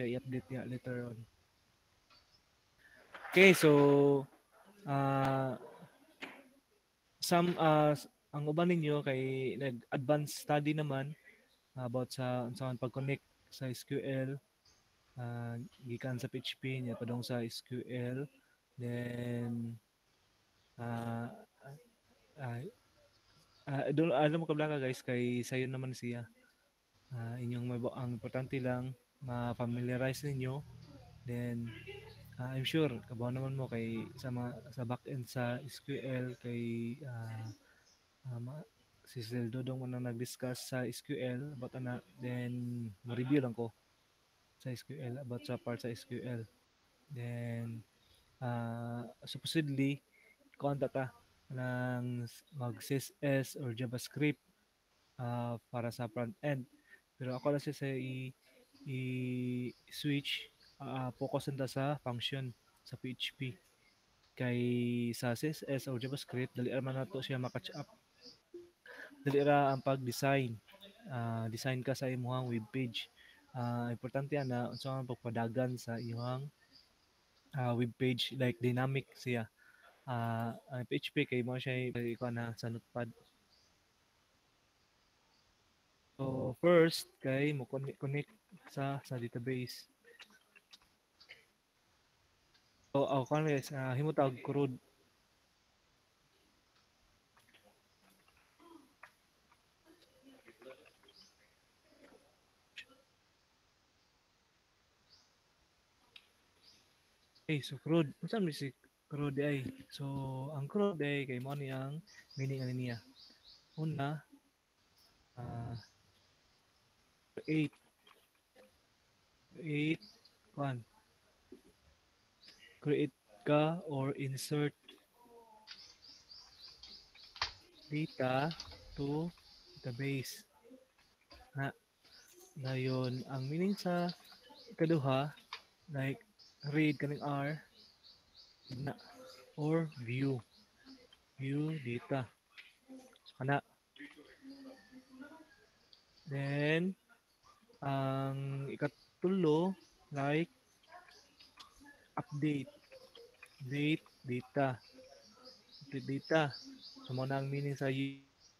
i-update niya later on. Okay, so uh, ang uban ninyo kay nag-advanced study naman about sa pag-connect sa SQL, gikan sa PHP niya padong sa SQL, then uh, uh, alam mo kabla ka guys kay sayo naman siya. Inyong ang importante lang ma-familiarize ninyo, then I'm sure kabaw naman mo kay sa back-end sa SQL kay si Sel Dodong mo nang nag-discuss sa SQL about ana, then ma-review lang ko sa SQL about sa part sa SQL. Then supposedly konta ta ng mag CSS or JavaScript para sa front end. Pero ako lang siya sa i-switch, focus nta sa function sa PHP. Kay sa CSS or JavaScript, dali man nato siya makatch up. Dali ra ang pag-design. Design ka sa imong web page. Importante yan na unsa ang pagpadagan sa imong web page, like dynamic siya. Ang PHP kay mo siya ikaw na sa notepad. So first kay mo connect sa database. So ako guys, himutag kurod. So crude. Unsa man si crude ay? So ang crude ay kay mo ni ang meaning ani niya. Una, uh, create create one create ka or insert data to database. Na dayon ang meaning sa ikaduha, like read kaning R na or view data kana. Then ang ikatulo, like update data, update data. So mo na ang meaning sa you,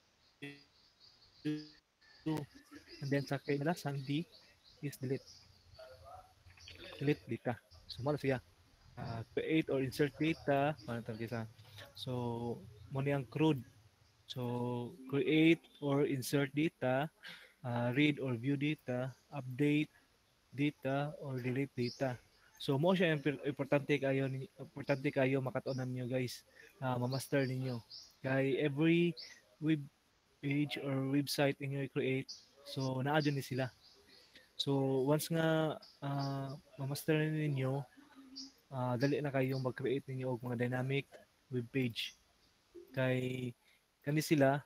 and then sa kainalasan D is delete data. So mo na siya. Create or insert data para sa, so mo ni ang crude. So create or insert data, read or view data, update data or delete data. So mo siya importante kayo makatunan niyo guys. Ma-master ninyo. Kay every web page or website inyo i-create, so naa dyan ni sila. So once nga ma-master ninyo, dali na kayong mag-create ninyo og mga dynamic web page. Kay kani sila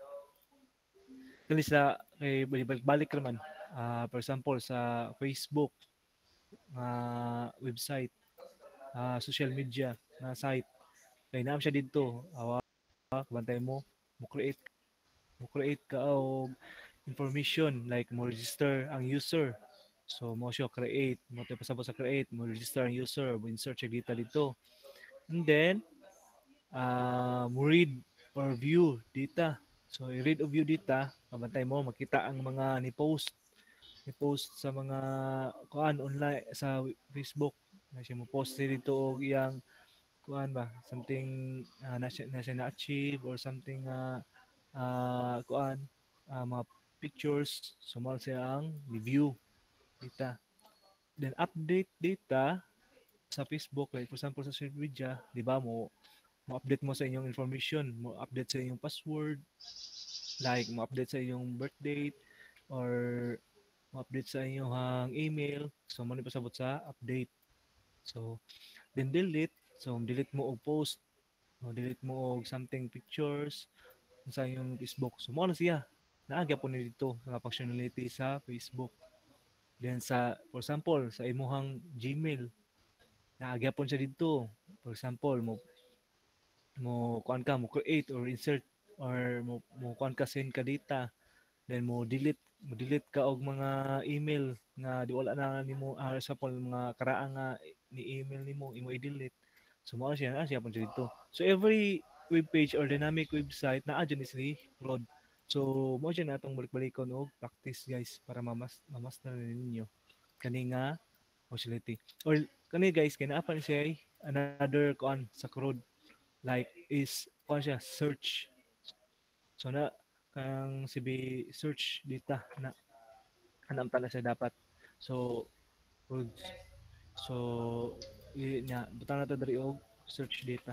kay balik naman. For example sa Facebook website, social media na site. Kay naam siya dito. Bantay mo create ka og information like mo register ang user. So mo siya create, mo tayo pasabot sa create, mo register ang user, mo insert siya dito. And then mo read or view data. So i-read or view data, mabantay mo makita ang mga ni-post sa mga kuan online sa Facebook. Na siya mo post dito og iyang kuan ba, something na siya na-achieve or something kuan, mga pictures, sumal siya ang review data. Then update data sa Facebook, like for example sa social media, di ba mo-update mo sa inyong information, mo-update sa inyong password, like mo-update sa inyong birth date, or mo-update sa inyong email. So mo ni pasabot sa update. So then delete, so delete mo og post, o delete mo og something pictures sa inyong Facebook. So mo na siya. Naagya po ni dito sa functionality sa Facebook. Then for example, sa imuhang Gmail, naagya po siya dito. For example, mo kuan ka, mo create or insert or mo kuan ka send ka data, then mo delete mo-delete ka og mga email nga di wala na nimo sa pol mga karaang nga ni email nimo imo i-delete. So mao siya siya pud dito. So every web page or dynamic website naa dyan is ni Claude. So mo siya natong balik-balikon og practice guys para mamaster ninyo kani nga functionality. Or kani guys kay naa pa ni siya another kuan sa Claude like is kuan siya search. So na kang sibi search data na hanam na siya dapat. So ug so nya butang na to diri og search data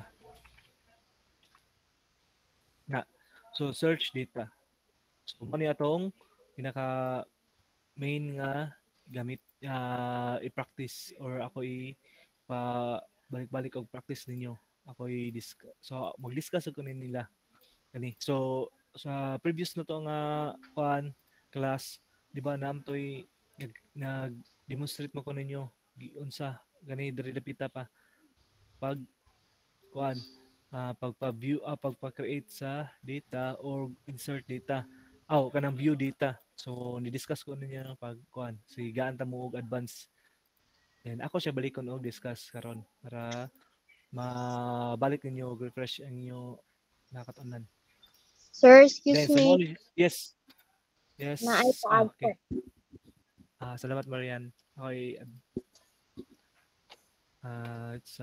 na. So search data. So mo ni atong pinaka main nga gamit i-practice or ako pa balik-balik og practice ninyo. Ako so mag-discuss ako nila kani. So sa previous na to nga kuan class, di ba namtoy nag-demonstrate mo ko ninyo unsa gani diri dapita pa pag kuan pagpa-view pagpa-create sa data or insert data. Kanang view data. So ni-discuss ko ninyo pag kuan si gaan ta mo og advance. Then ako siya balikon og discuss karon para mabalik ninyo og refresh ang inyo nakatunan. Sir, excuse Then sa me. mo yes. Yes. Na ay paad po. Okay. Salamat Marian. Okay. It's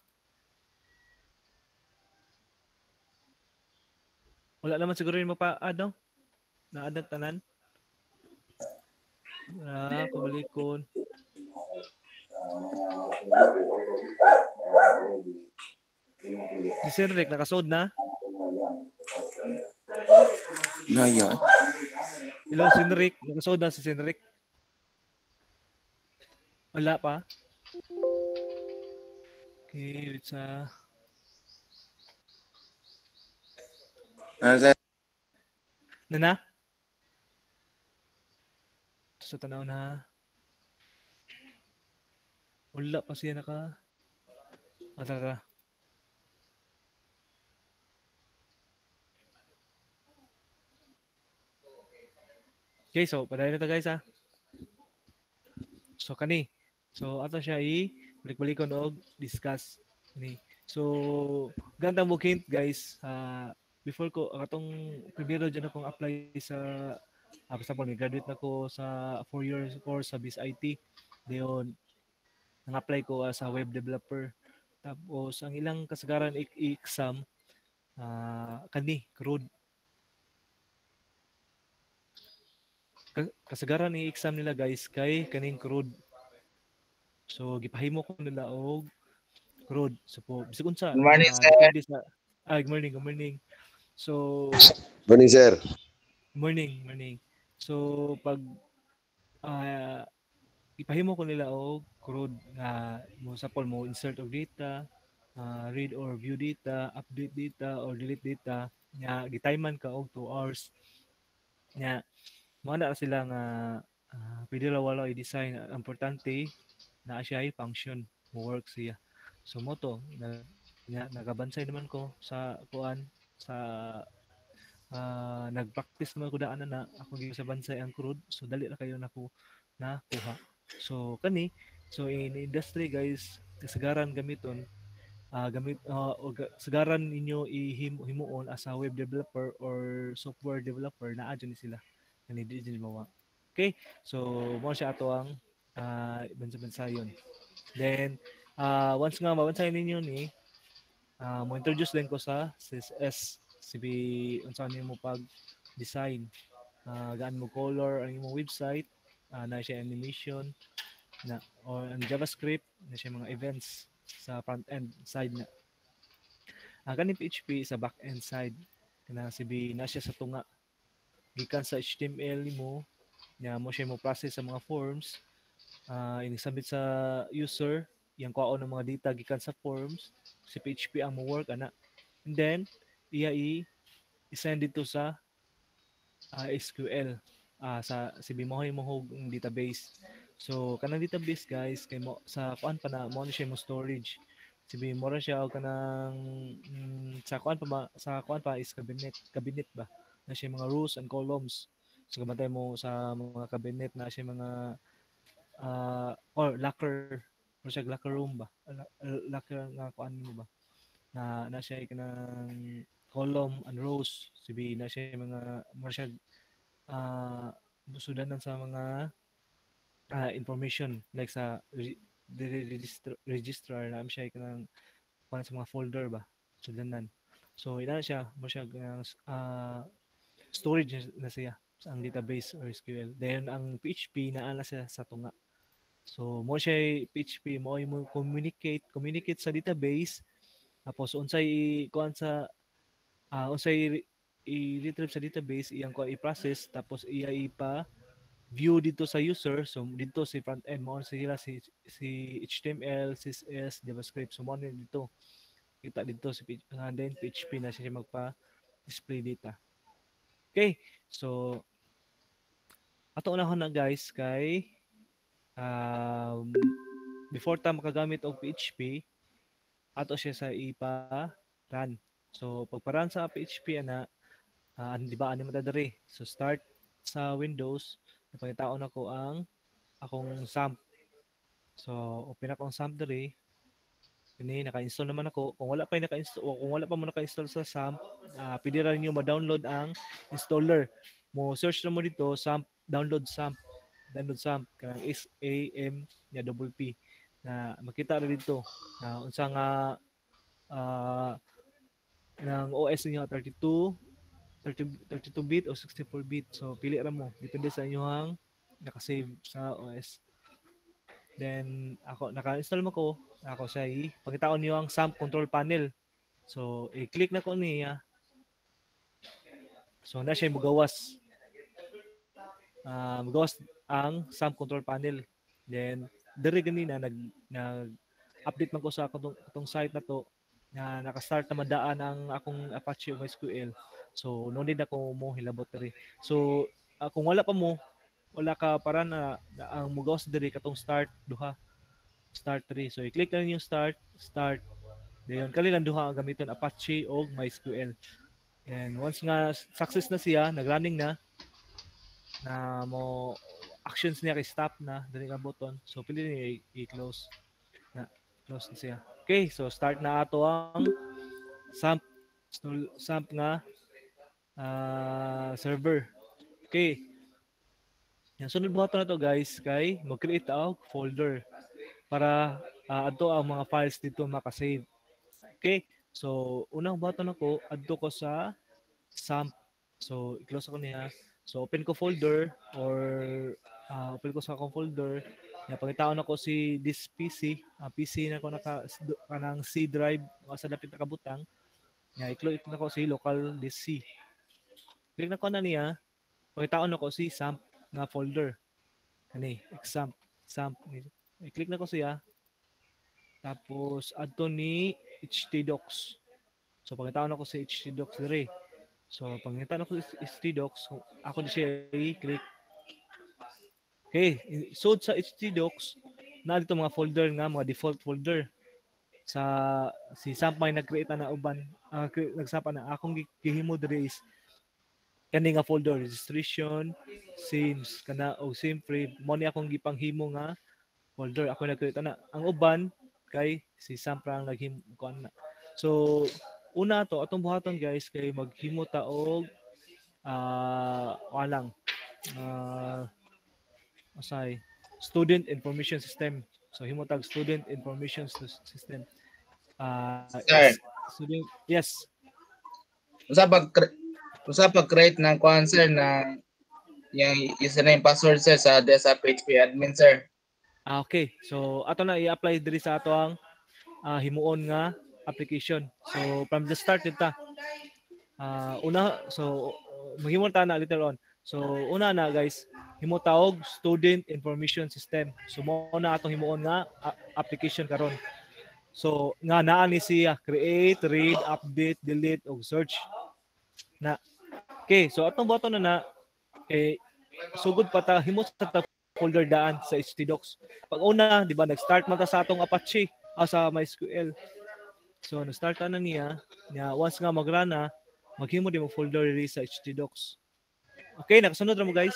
wala naman siguro yung mapa-add, no? Na-add ang tanan. Kabalikon. Si Senric, nakasod na? Ngayon. Hello, Senric. Nakasod na si Senric? Wala pa? Okay, it's Nana? Sa tanaw na. Wala pa siya tara. Okay, so padayon na ta guys ha. So kani. So ato siya balik-balikon og discuss ni. So ganda mo hint guys. Before ko atong primero dyan akong apply sa basta po graduate na ko sa 4 years course sa BIS IT. Dayon nang-apply ko as a web developer. Tapos ang ilang kasagaran exam kani crude. Kasagaran ni exam nila guys kay kaning crude. So gipahimo ko nila og crude. So po bisag unsa Good morning, sir. depende sa good morning. So Morning, sir. morning. So pag ipahimo ko nila og crude nga mo sa mo insert og data, read or view data, update data or delete data nya gitiman ka og 2 hours nya mo na sila nga pwede ra wala i-design ang importante na siya ay function mo work siya. So mo to nagabansay naman ko sa kuan sa nag-practice naman ko daan na ako gyud sa bansay ang crude so dali ra kayo nako na kuha. So kani so in industry guys kasagaran gamiton sagaran ninyo himuon as a web developer or software developer na adyo ni sila kani di din mawa. Okay, so mo siya ato ang bansa-bansayon. Then once nga mabansayon ninyo ni mo introduce din ko sa CSS CB unsa nimo pag design gaan mo color ang imong website na siya animation na or ang JavaScript na siya mga events sa front end side na kaning PHP sa back end side kana CB na siya sa tunga gikan sa HTML nimo nya mo siya mo process sa mga forms ini-submit sa user yang kuhaon ng mga data gikan sa forms si PHP ang mo work ana and then iya i-send dito sa SQL sa CB mo mohog ang database. So kanang database guys kay mo sa kuan pa na mo siya mo storage. CB mo ra siya og kanang sa kuan pa is cabinet ba na siya mga rows and columns. So kabantay mo sa mga cabinet na siya mga or locker or siya locker room ba? Locker nga kuan mo ba? Na siya kanang column and rows sibi na siya mga mo siya ah sudanan sa mga information like sa registrar na siya kanang kuan sa mga folder ba sudanan. So ina siya mo siya kanang storage na siya sa ang database or SQL. Then ang PHP naa na siya sa tunga. So mo siya PHP mo mo communicate sa database tapos unsay kuan sa unsay i-retrieve sa database iyang kuan i-process tapos iya ipa view dito sa user so dito si front end mo sila si HTML, CSS, JavaScript so mo dito kita dito si then PHP na siya magpa display data. Okay. So ato unahon na guys kay um, before ta makagamit og PHP ato siya sa ipa-run. So pagpa-run sa PHP ana di ba ani man diri. So start sa Windows napangitaon ako ang akong SAMP. So open akong SAMP diri. Kini naka-install naman ako. Kung wala pa naka-install o kung wala pa mo naka-install sa SAMP, pwede ra niyo ma-download ang installer. Mo search na mo dito SAMP, download SAMP kanang SAM nya double P na makita ra dito na unsa nga ah, ng OS niyo 32 bit o 64 bit. So pili ra mo depende sa inyong naka-save sa OS. Then ako naka-install mo ko, ako sa pagkitaon niyo ang SAMP control panel. So i-click na ko niya. So na siya mugawas ang SAMP control panel. Then diri ganina nag update man ko sa atong site na to na naka-start na madaan ang akong Apache o MySQL. So no need ako mo hilabot diri. So kung wala ka para na ang mugawas diri katong start duha start 3. So i-click na yung start. Dayon kali lang duha ang gamiton Apache o MySQL. And once nga success na siya, nagrunning na mo actions niya kay stop na dali ka button. So pili niya i-close na close na siya. Okay, so start na ato ang SAMP SAMP nga server. Okay. Yung sunod buhaton na to guys kay mag-create og folder para adto ang mga files dito makasave. Okay? So, unang button ako, adto ko sa SAMP. So, i-close ako niya. So, open ko folder or open ko sa akong folder. Pagkitaon ako si this PC. PC na ko kanang C drive sa dapit na kabutang. I-click na ko si local disk C. Click na ko na niya. Pagkitaon ako si SAMP na folder. Kani, examp. SAMP. I-click na ko siya. Tapos, adto ni htdocs. So, pagkitaon ako sa htdocs diri. So, pagkitaon ako sa htdocs, ako di siya i-click. Okay, so sa htdocs, na dito mga folder nga, mga default folder. Sa si SAMP may nag-create na uban, nagsapa na akong gihimo diri is kani nga folder registration, SIMS, kana o SIM free, mo ni akong gipanghimo nga folder ako nag-create na. Ang uban kay si Sampra ang naghim kuan na. So una to atong buhaton guys kay maghimo ta og walang asay student information system. So himo tag student information system. Sir, Student yes. usa pag create ng kuan sir na yung username password sir sa PHP admin sir. Okay. So ato na i-apply diri sa ato ang himuon nga application. So from the start dita maghimo ta na later on. So una na guys, himo taog student information system. So mo na atong himuon nga application karon. So nga naa ni siya create, read, update, delete ug search na. Okay, so atong button na sugod pa ta himo sa folder daan sa htdocs. Pag una, di ba, nag-start man ta sa atong Apache sa MySQL. So nag-start na niya once nga magrana, maghimo di mo folder diri sa htdocs. Okay, nakasunod ra mo guys.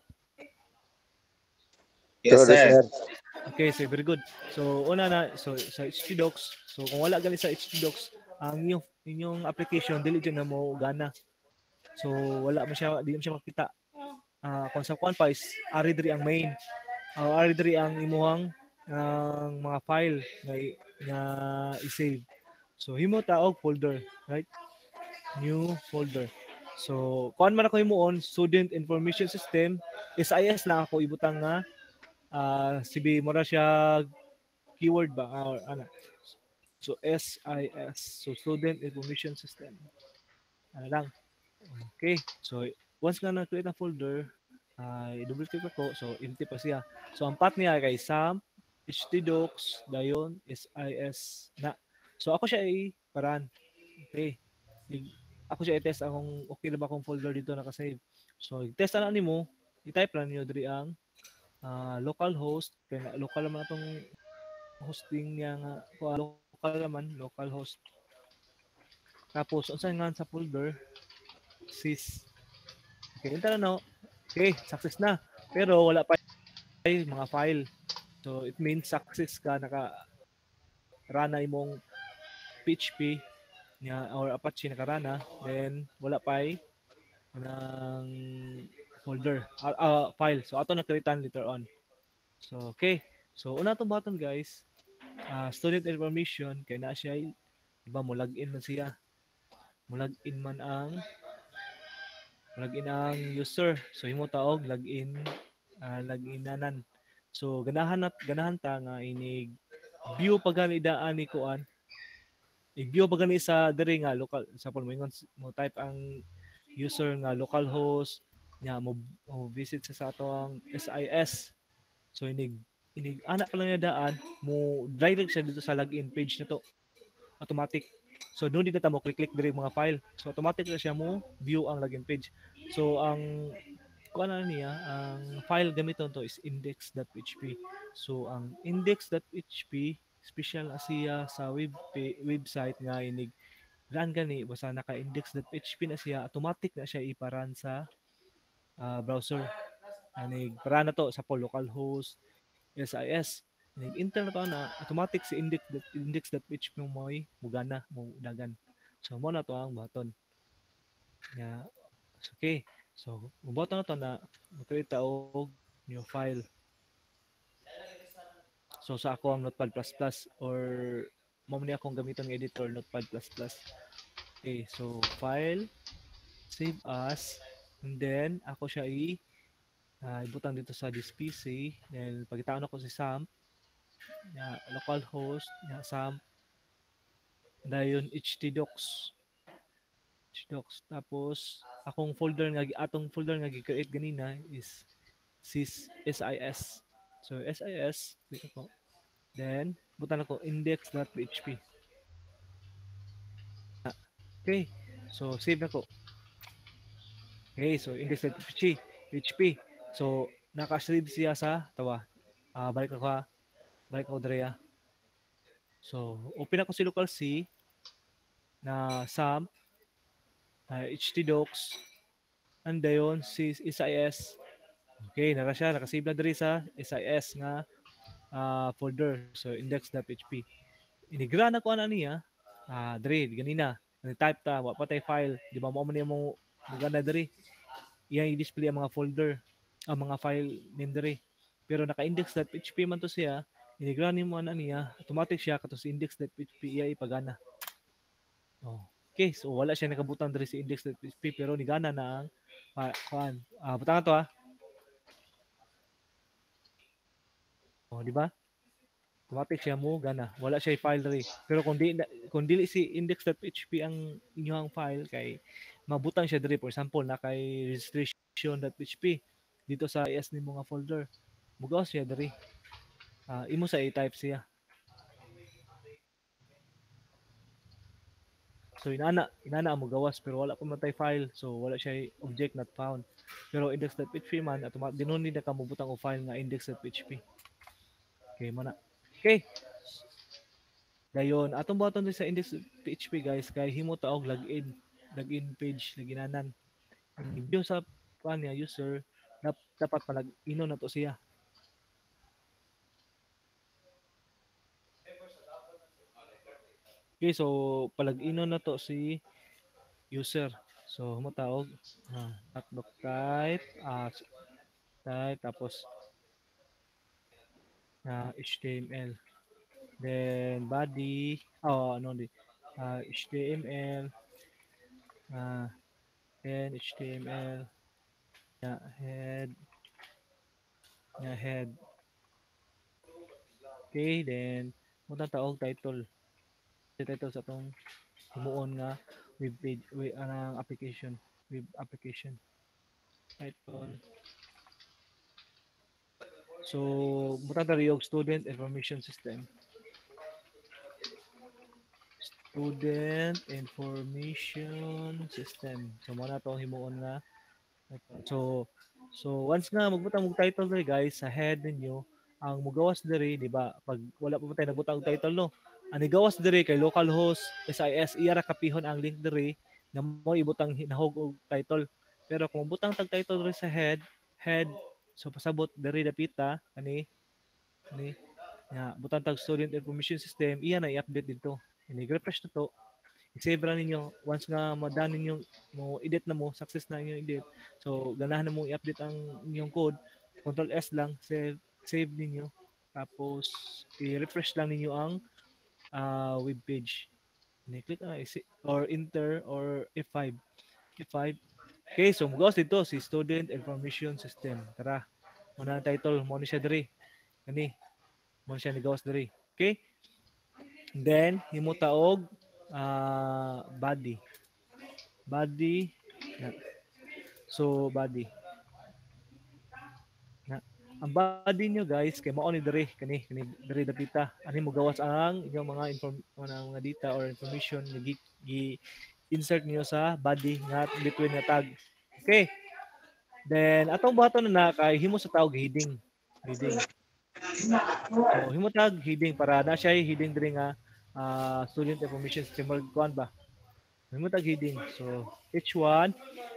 Yes, Sorry, sir. sir. Okay, so very good. So una na sa HTDocs, so kung wala gali sa HTDocs, ang inyong application dili dyan na mo gana. So wala mo siya, di mo siya makita. Kung sa kuan pa is ari diri ang main. Ari diri ang imuhang mga file nga i-save. So himo ta og folder, right? New folder. So kuan man ako himuon, student information system, SIS na ako ibutang nga sibi mo na siya keyword ba or ano. So SIS, so student information system. Ano lang. Okay. So once nga na-create ang folder, i-double click ako. So empty pa siya. So ang path niya kay SAM, htdocs, dayon SIS na. So ako siya i-paran. Okay. Ako siya i-test akong okay na ba akong folder dito nakasave. So i-test na nimo, i-type lang niyo diri ang localhost kaya local naman atong hosting niya nga local naman, localhost. Tapos unsa nga sa folder sys. Okay, enter na no. Okay, success na. Pero wala pa yung mga file. So it means success ka naka rana imong PHP niya or Apache nakarana, then wala pa ng folder file. So ato na createan later on. So okay. So una tong button guys, student information kay na siya iba mo login man siya. Mo login ang user. So himo taog loginanan. So ganahan ta nga inig view pagani daan ni kuan. I-view pagani sa diri nga local sa mo ingon mo type ang user nga localhost nya mo visit sa ato ang SIS. So inig anak pa lang niya daan mo direct siya dito sa login page na to. Automatic. So doon dito ta mo click diri mga file. So automatic na siya mo view ang login page. So ang kuan na niya, ang file gamiton to is index.php. So ang index.php special na siya sa website nga inig run gani basta naka index.php na siya, automatic na siya iparan sa browser. Anig para na to sa localhost SIS. Nag-enter na to na automatic si index.php mo mugana mo dagan. So mo na to ang button. Nga okay. So button na to na mag-create og new file. So sa ako ang Notepad++ or mo ni akong gamiton nga editor Notepad++. Okay, so file save as and then ako siya ibutang dito sa this PC then pagitaon ako si Sam localhost Sam dayon htdocs tapos atong folder nga gi-create ganina is SIS. So SIS click ako then butan ako index.php. Okay, so save na ko. Okay, so index.php. So naka-save siya sa tawa. Balik ako dere. So open ako si local C na SAM htdocs and dayon si SIS. Okay, nakasave na diri sa SIS nga folder. So index.php. Inigra na ko ana niya. Diri ganina. Type ta wa patay file, di ba mo man mo maganda diri. Iya i-display ang mga folder, ang mga file name diri. Pero naka-index.php man to siya. Inigra nimo ana niya, automatic siya kato si index.php iya ipagana. Oh. Okay, so wala siya nakabutang diri sa index.php pero nigana na ang kuan. Butang to Oh, di ba? Automatic siya mo gana. Wala siya i-file diri. Pero kung dili si index.php ang inyong file kay mabutang siya diri for example na kay registration.php dito sa IS ni mga folder. Mugaw siya diri. Imo sa i-type siya. So inana mo gawas pero wala pa man tay file. So wala siya object not found. Pero index.php man automatic dinunid na kamo butang o file nga index.php. Okay mo na. Okay. Dayon atong button din sa index.php guys kay himo ta og login page laginanan. View sa kuan niya user dapat palag ino na to siya. Okay, so palag ino na to si user. So mo tawag hotdog type type tapos HTML. Then body, ano di, HTML, then HTML, head, head. Okay, then muna taog title. Title sa atong himuon nga web page, anang application, web application. Title. So, muna tayo student information system. Student information system. So, muna to himuon nga. So once nga magbutang og title diri guys sa head ninyo, ang mugawas diri, di ba? Pag wala pa man tayo nagbutang og title no. Ang gawas diri kay localhost SIS iya ra kapihon ang link diri na mo ibutang hinahog og title. Pero kung butang tag title diri sa head, so pasabot diri dapita kani butang tag student information system, iya na i-update dito. Ini-refresh na to. I-save ra ninyo once nga madaan ninyo mo edit na mo, success na inyo edit. So ganahan na mo i-update ang inyong code. Control S lang, save ninyo. Tapos i-refresh lang ninyo ang web page. Ni-click na or enter or F5. F5. Okay, so magawas dito si Student Information System. Tara. Muna ang title, mo ni siya diri. Kani. Mo siya ni gawas diri. Okay? Then himuta og body. Body. So body. Ang body nyo guys kay mao ni diri kani diri dapita. Ani mo gawas ang inyong mga data or information nga gi-insert niyo sa body nga between nga tag. Okay. Then atong buhaton na kay himo sa tawag heading. Heading. So himo tag heading para na siya heading diri nga student information system kuan ba. Himo tag heading. So each one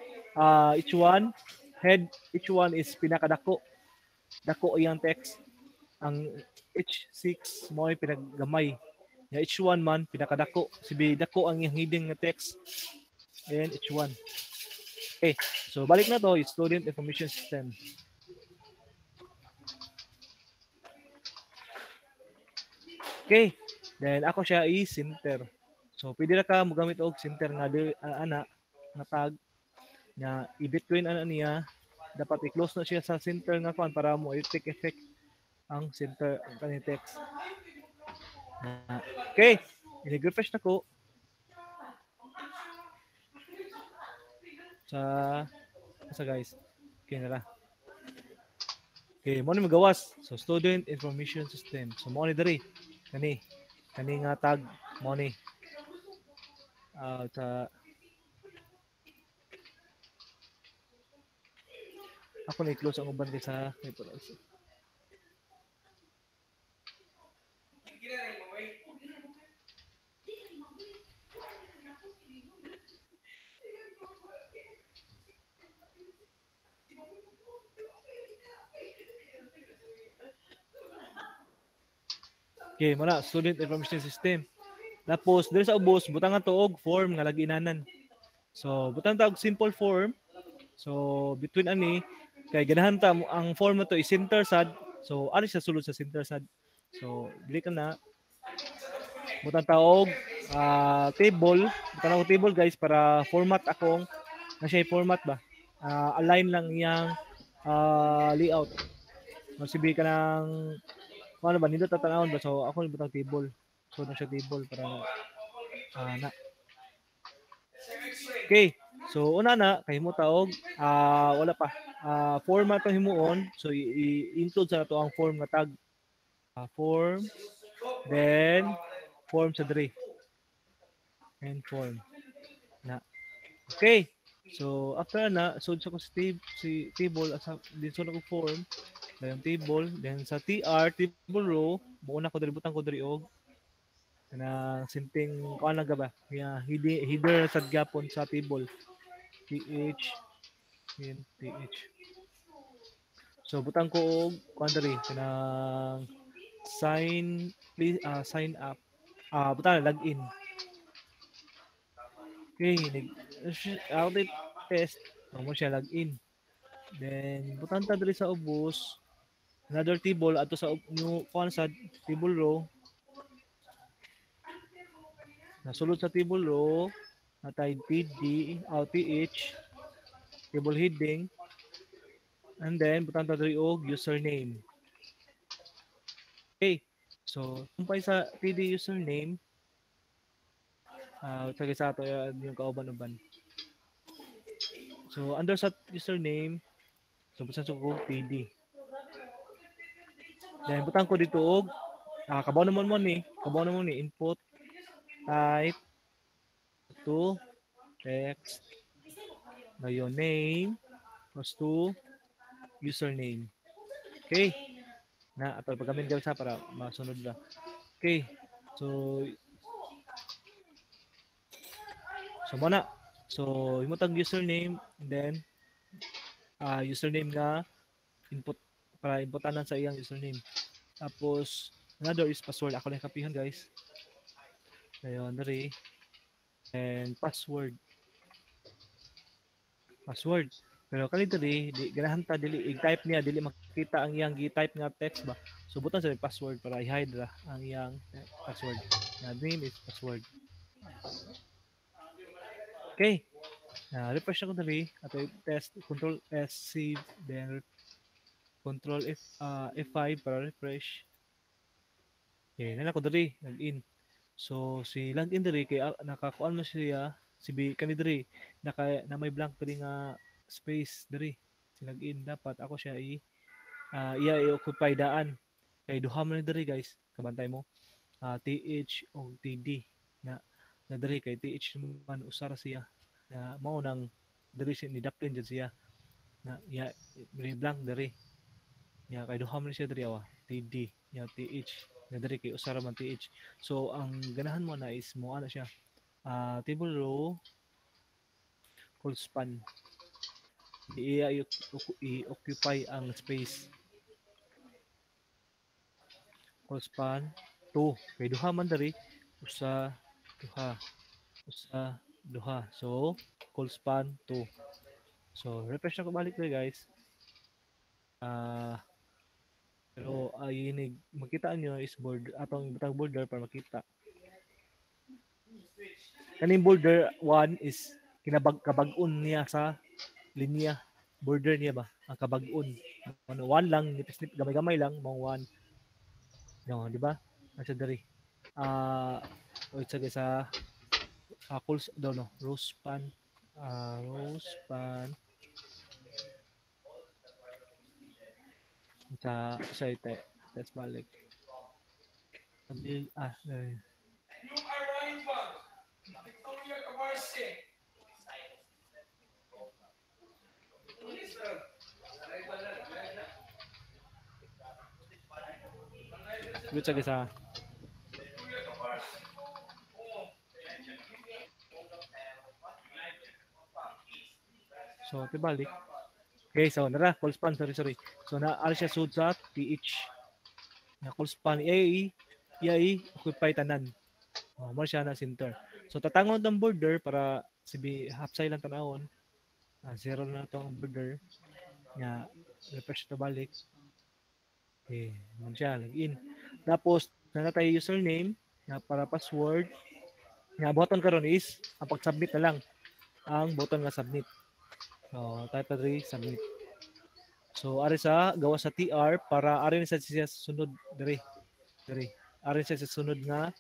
head, each one is pinakadako. Dako iyang text. Ang H6 mo ay pinaggamay. Ya each one man pinakadako. Sibi dako ang iyang heading nga text. And each one. Okay, so balik na to, student information system. Okay, then ako siya i-center. So pwede na ka mogamit og center nga ana nga tag nga i-between ana niya dapat i-close na siya sa center nga kuan para mo i-take effect ang center ang kanang text. Okay, i-refresh na ko sa guys. Okay na ra. Okay, mo ni magawas. So student information system. So mo ni diri kani nga tag mo ni sa ako na i-close ang uban kay sa okay, muna student information system. Tapos diri sa ubos butang nga tuog form nga lagi inanan. So butang tawag simple form. So between ani kay ganahan ta ang form na to is center sad. So ari sa sulod sa center sad. So dili ka na butang tawog table, butang tawog table guys para format akong na siya format ba. Align lang iyang layout. Magsibi ka ng ano ba nito tatanawon ba, so ako butang table, so na siya table para na okay. So una na kay mo taog wala pa format ang himuon, so i-include sa to ang form nga tag form, then form sa diri and form na okay. So after na so sa ko si table asa din so na ko form yung table, then sa table row, muna ko diri butang ko diri og na sinting kuan lang ba? Yeah, header sa gapon sa table. TH th. So butang ko og kuan diri kanang sign please sign up. Butang login. Okay, audit test. Mo siya login. Then butang ta diri sa ubos. Another table ato sa new kuan sa table row. Nasulod sa table row natay TD, TH, table heading, and then butang ta diri og username. Okay. So, kumpay sa TD username, tagay sa ato yung kauban-uban. So, under sa username, so butang ko TD. Then butang ko dito og kabaw naman mo ni, input type to text na your name plus to username. Okay. Na ato pagamin daw sa para masunod na. Okay. So muna. So imutang username and then username nga input para inputanan sa iyang username. Tapos another is password. Ako lang kapihan guys. Ayun, dali. And password. Pero kani diri di ganahan ta dili i-type niya dili makita ang iyang gi-type nga text ba. So butan sa password para i-hide ra ang iyang password. Na name is password. Okay. Refresh ako dali at test control S save then control F5 para refresh. Okay, nana ko dali login. So si login diri kay nakakuan mo siya si kani diri na may blank diri nga space diri si login dapat ako siya iya i-occupy daan kay duha man diri guys kabantay mo TH o TD na diri kay TH man usara siya na mao nang diri siya ni daplin jud siya na iya may blank diri ya kay duha man siya diri TD ya TH na diri kay usara man TH so ang ganahan mo na is mo ana siya table row call span i-occupy ang space call span 2 kay duha man diri usa duha so call span 2 so refresh na ko balik diri guys pero inig makita nyo is atong butang border para makita kaning border 1 is kabag-on niya sa linya border niya ba ang kabag-on ano 1 lang nipis gamay-gamay lang mo 1 no di ba asa diri wait sa calls daw no row span sa ite test balik Good sa gisa. So, tibalik. Okay, so nara, call span, sorry. So, naari siya sud sa TH. Na call span, occupy tanan. Mo siya na center. So, tatangon ng border para half side lang tanawon. Zero na to ang border. Nga, refresh na balik. Okay, mo siya, login. Tapos, tayo username, nga para password. Nga, button karon is, ang pag-submit na lang. Ang button nga submit. So, type 3, submit. So, ari sa gawa sa TR para ari sa siya sunod diri. Ari siya sa sunod nga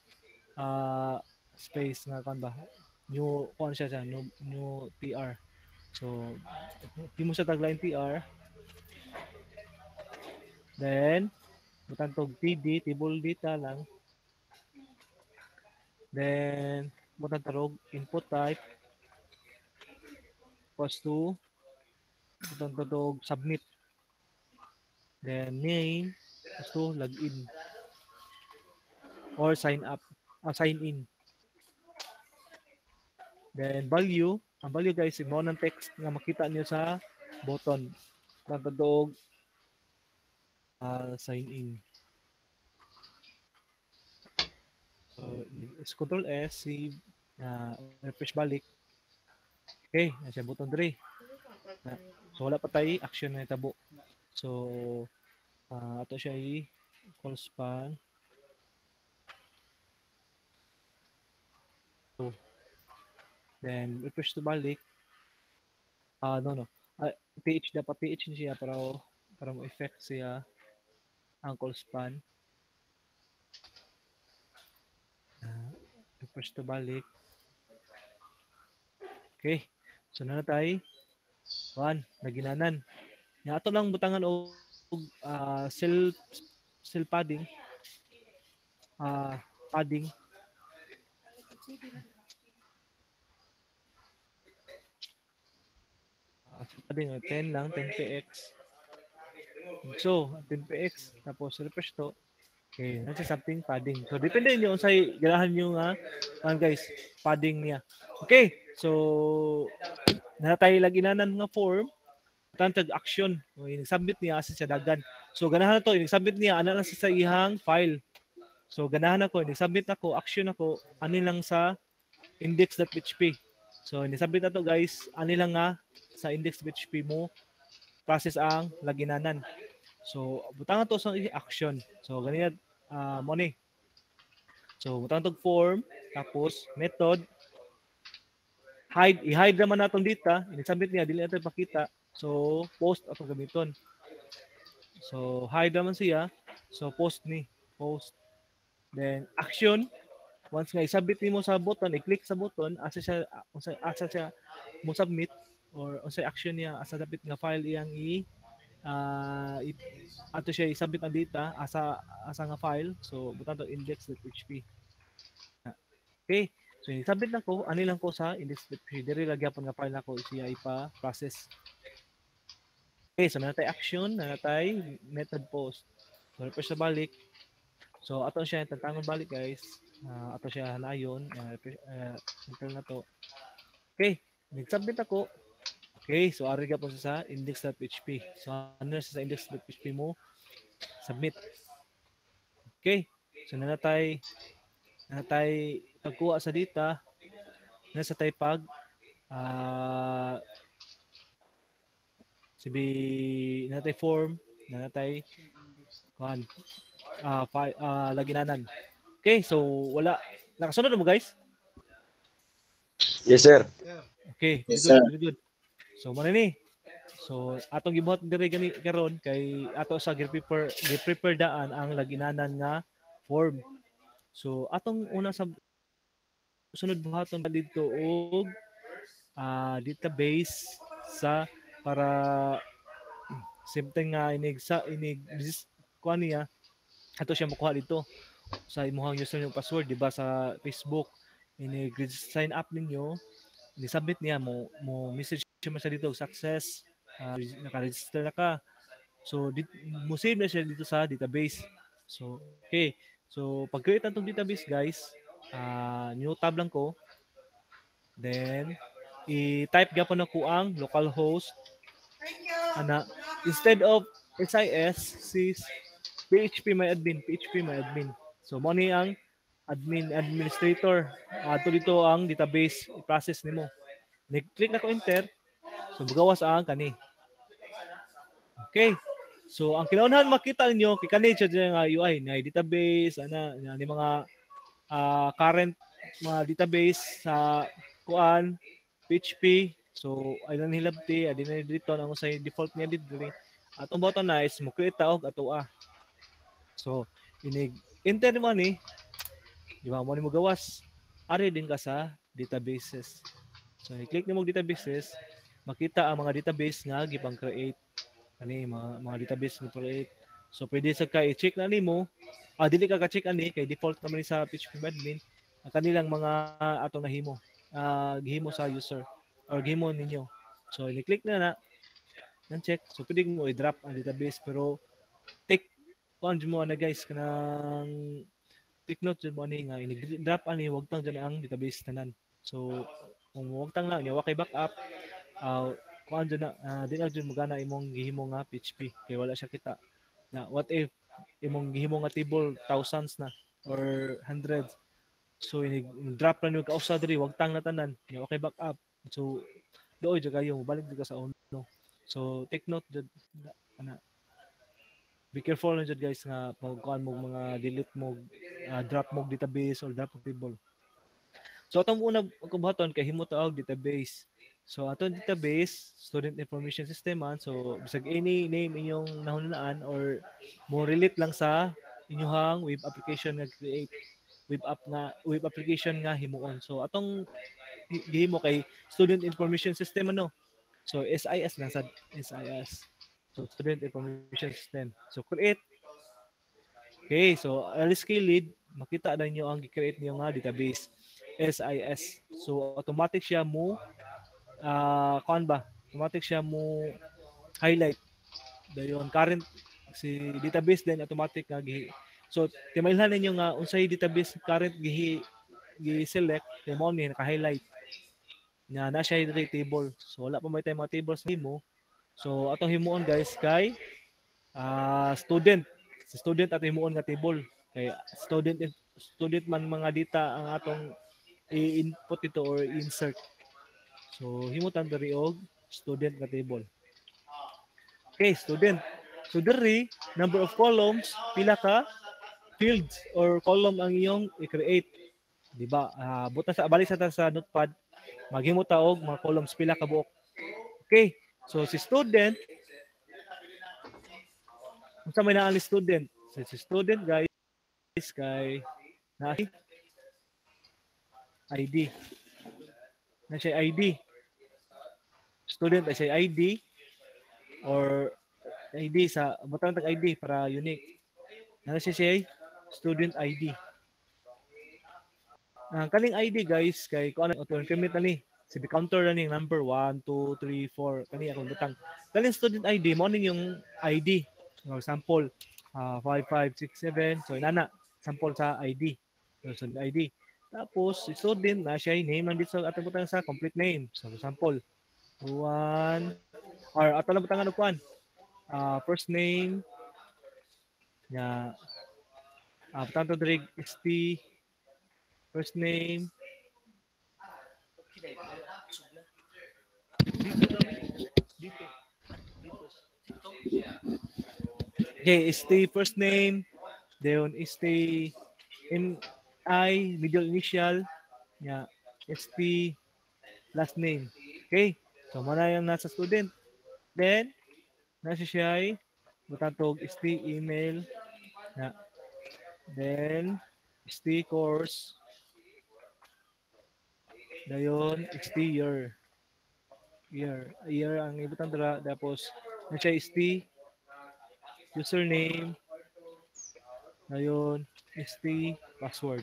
space nga kan ba. New kon siya new TR. So, di mo siya taglain TR. Then, butang tog TD, table data lang. Then, butang tarog input type. Post to butang tog submit. Then, name, post to login. Or sign up, sign in. Then value, ang value guys, mo ng text nga makita niyo sa button lang tadog sign in. So is control S si refresh balik. Okay, na siya button diri. Na, so wala pa tayo action na itabo. So ato siya call span. So then refresh to balik. No no. Ah, PH dapat PH ni siya para mo effect siya ang call span. Refresh to balik. Okay. So na tayo. One, naginanan. Nga ato lang butangan og cell padding. Padding. Cell padding 10 lang, 10px. So, 10px tapos refresh to. Okay, that's something padding. So depende niyo unsay ganahan niyo nga guys, padding niya. Okay. So natay lagi nanan nga form tantag action. O submit niya asa siya dagan. So ganahan na to, submit niya ana lang sa ihang file. So ganahan ako, submit ako, action ako, ani lang sa index.php. So submit na to guys, ani lang nga sa index.php mo process ang laginanan. So butang to sa action. So ganyan mo ni. So butang to form tapos method i-hide naman natong data, i-submit niya dili nato ipakita. So post atong gamiton. So hide naman siya. So post ni, post. Then action, once nga i-submit nimo sa button, i-click sa button, asa siya mo submit or unsay action niya asa dapat nga file iyang ato siya i-submit ang data asa nga file. So butang to index.php. Okay. So i-submit na ko, ani lang ko sa index.php. Diri lagyan nga file nako siya ipa-process. Okay, so natay action, natay method post. So refresh sa balik. So ato siya tantangon balik guys. Ato siya hanayon, enter na to. Okay, nag-submit ako. Okay, so ari ka po sa index.php. So ano sa index.php mo? Submit. Okay, so natay pagkuha sa data, nasa tay pag sibi natay form, natay kuan laginanan. Okay, so wala nakasunod mo guys? Yes, sir. Okay, Yes, good, sir. good. So mo ni. So atong gibuhat diri gani karon kay ato sa gi-prepare daan ang laginanan nga form. So atong una sa sunod buhaton pa dito og database sa para simple nga inig kuan niya ato siya makuha dito sa imong username ug password di ba sa Facebook inig sign up ninyo ni-submit niya mo message mo siya dito success naka-register na ka so mo save na siya dito sa database so okay so pag create natong database guys new tab lang ko then i-type gyapon ako ang localhost ana instead of SIS PHP my admin so mo ni ang administrator ato dito ang database i-process nimo click na ko enter so bugawas ang kani okay so ang kinaunahan makita ninyo kay kani siya nga UI na database ni mga current mga database sa kuan PHP so ay nang hilabti adi na dito ang sa default niya dito atong button na is mo create og atoa so inig enter mo ni di ba mo ni mo gawas ari din ka sa databases so i-click nimo databases makita ang mga database nga gipang create ani mga database nga create so pwede sa ka i-check na nimo dili ka ka-check ani kay default naman ni sa PHP admin ang kanilang mga atong nahimo gihimo sa user or gihimo ninyo so i-click na nang check so pwede mo i-drop ang database pero take kuan mo na guys kanang take note jud mo ani nga i-drop ani wag tang dyan ang database tanan so kung wag tang lang wa kay backup kuan dyan na di na dyan magana imong gihimo nga PHP kay wala siya kita. Na what if imong gihimo nga table thousands na or hundreds. So drop na niyo kausa diri wag tang na tanan. Nga okay back up. So doon dyan kayo balik dyan ka sa uno. So take note dyan ana be careful na dyan guys nga pagkuhan mo mga delete mo drop mo database or drop mo table. So atong una kubuhaton kay himo tawag database. So atong database student information system man. So bisag any name inyong nahunalaan or mo relate lang sa inyong web application nga create web application nga himuon. So atong gihimo kay student information system ano. So SIS lang sa SIS. So student information system. So create. Okay, so LSK lead makita na niyo ang gi-create niyo nga database SIS. So automatic siya mo kuan ba? Automatic siya mo highlight dayon current si database din automatic nga gihi. So timailhan ninyo nga unsay database current gi-select kay mo ni naka-highlight na siya diri table. So wala pa may mga tables nimo. So atong himuon guys kay student. Si student ato himuon nga table kay student man mga data ang atong i-input ito or insert. So himutan diri og student nga table. Okay, student. So diri number of columns pila ka fields or column ang iyong i-create. Di ba? Buta sa balik sa notepad maghimo ta og mga columns pila ka buok. Okay. So si student unsa may naa ni student? So, si student guys kay na ID. Na siya ID. Student ay siya ID or ID sa butang tag ID para unique. Na siya student ID. Kaning ID guys kay kung ano auto increment na ni si counter na ning number 1 2 3 4 kani akong butang kaning student ID mo ning yung ID for example 5 5 6 7 so inana sample sa ID so ID tapos si student na siya name nandito sa atong butang sa complete name so for example 1 or ato lang butang ano kuan first name nya butang to diri ST first name okay, stay first name, then stay MI, middle initial, yeah, ST, last name. Okay, so muna yung nasa student. Then, nasa siya ay butatog ST email, yeah. Then, ST course, dayon ST year ang ibutang dara tapos nasa ST username ngayon ST password.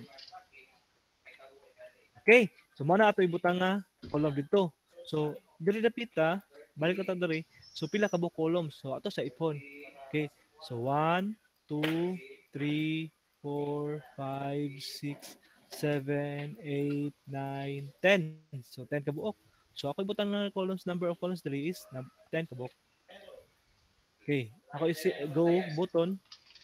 Okay, so muna ato ibutang nga column dito. So diri dapita balik ta diri. So pila ka bu columns. So ato sa ipon. Okay, so 1 2 3 4 5 6 7 8 9 10. So 10 ka buok. So ako ibutang nga columns number of columns diri is 10 ka buok. Okay, ako go button.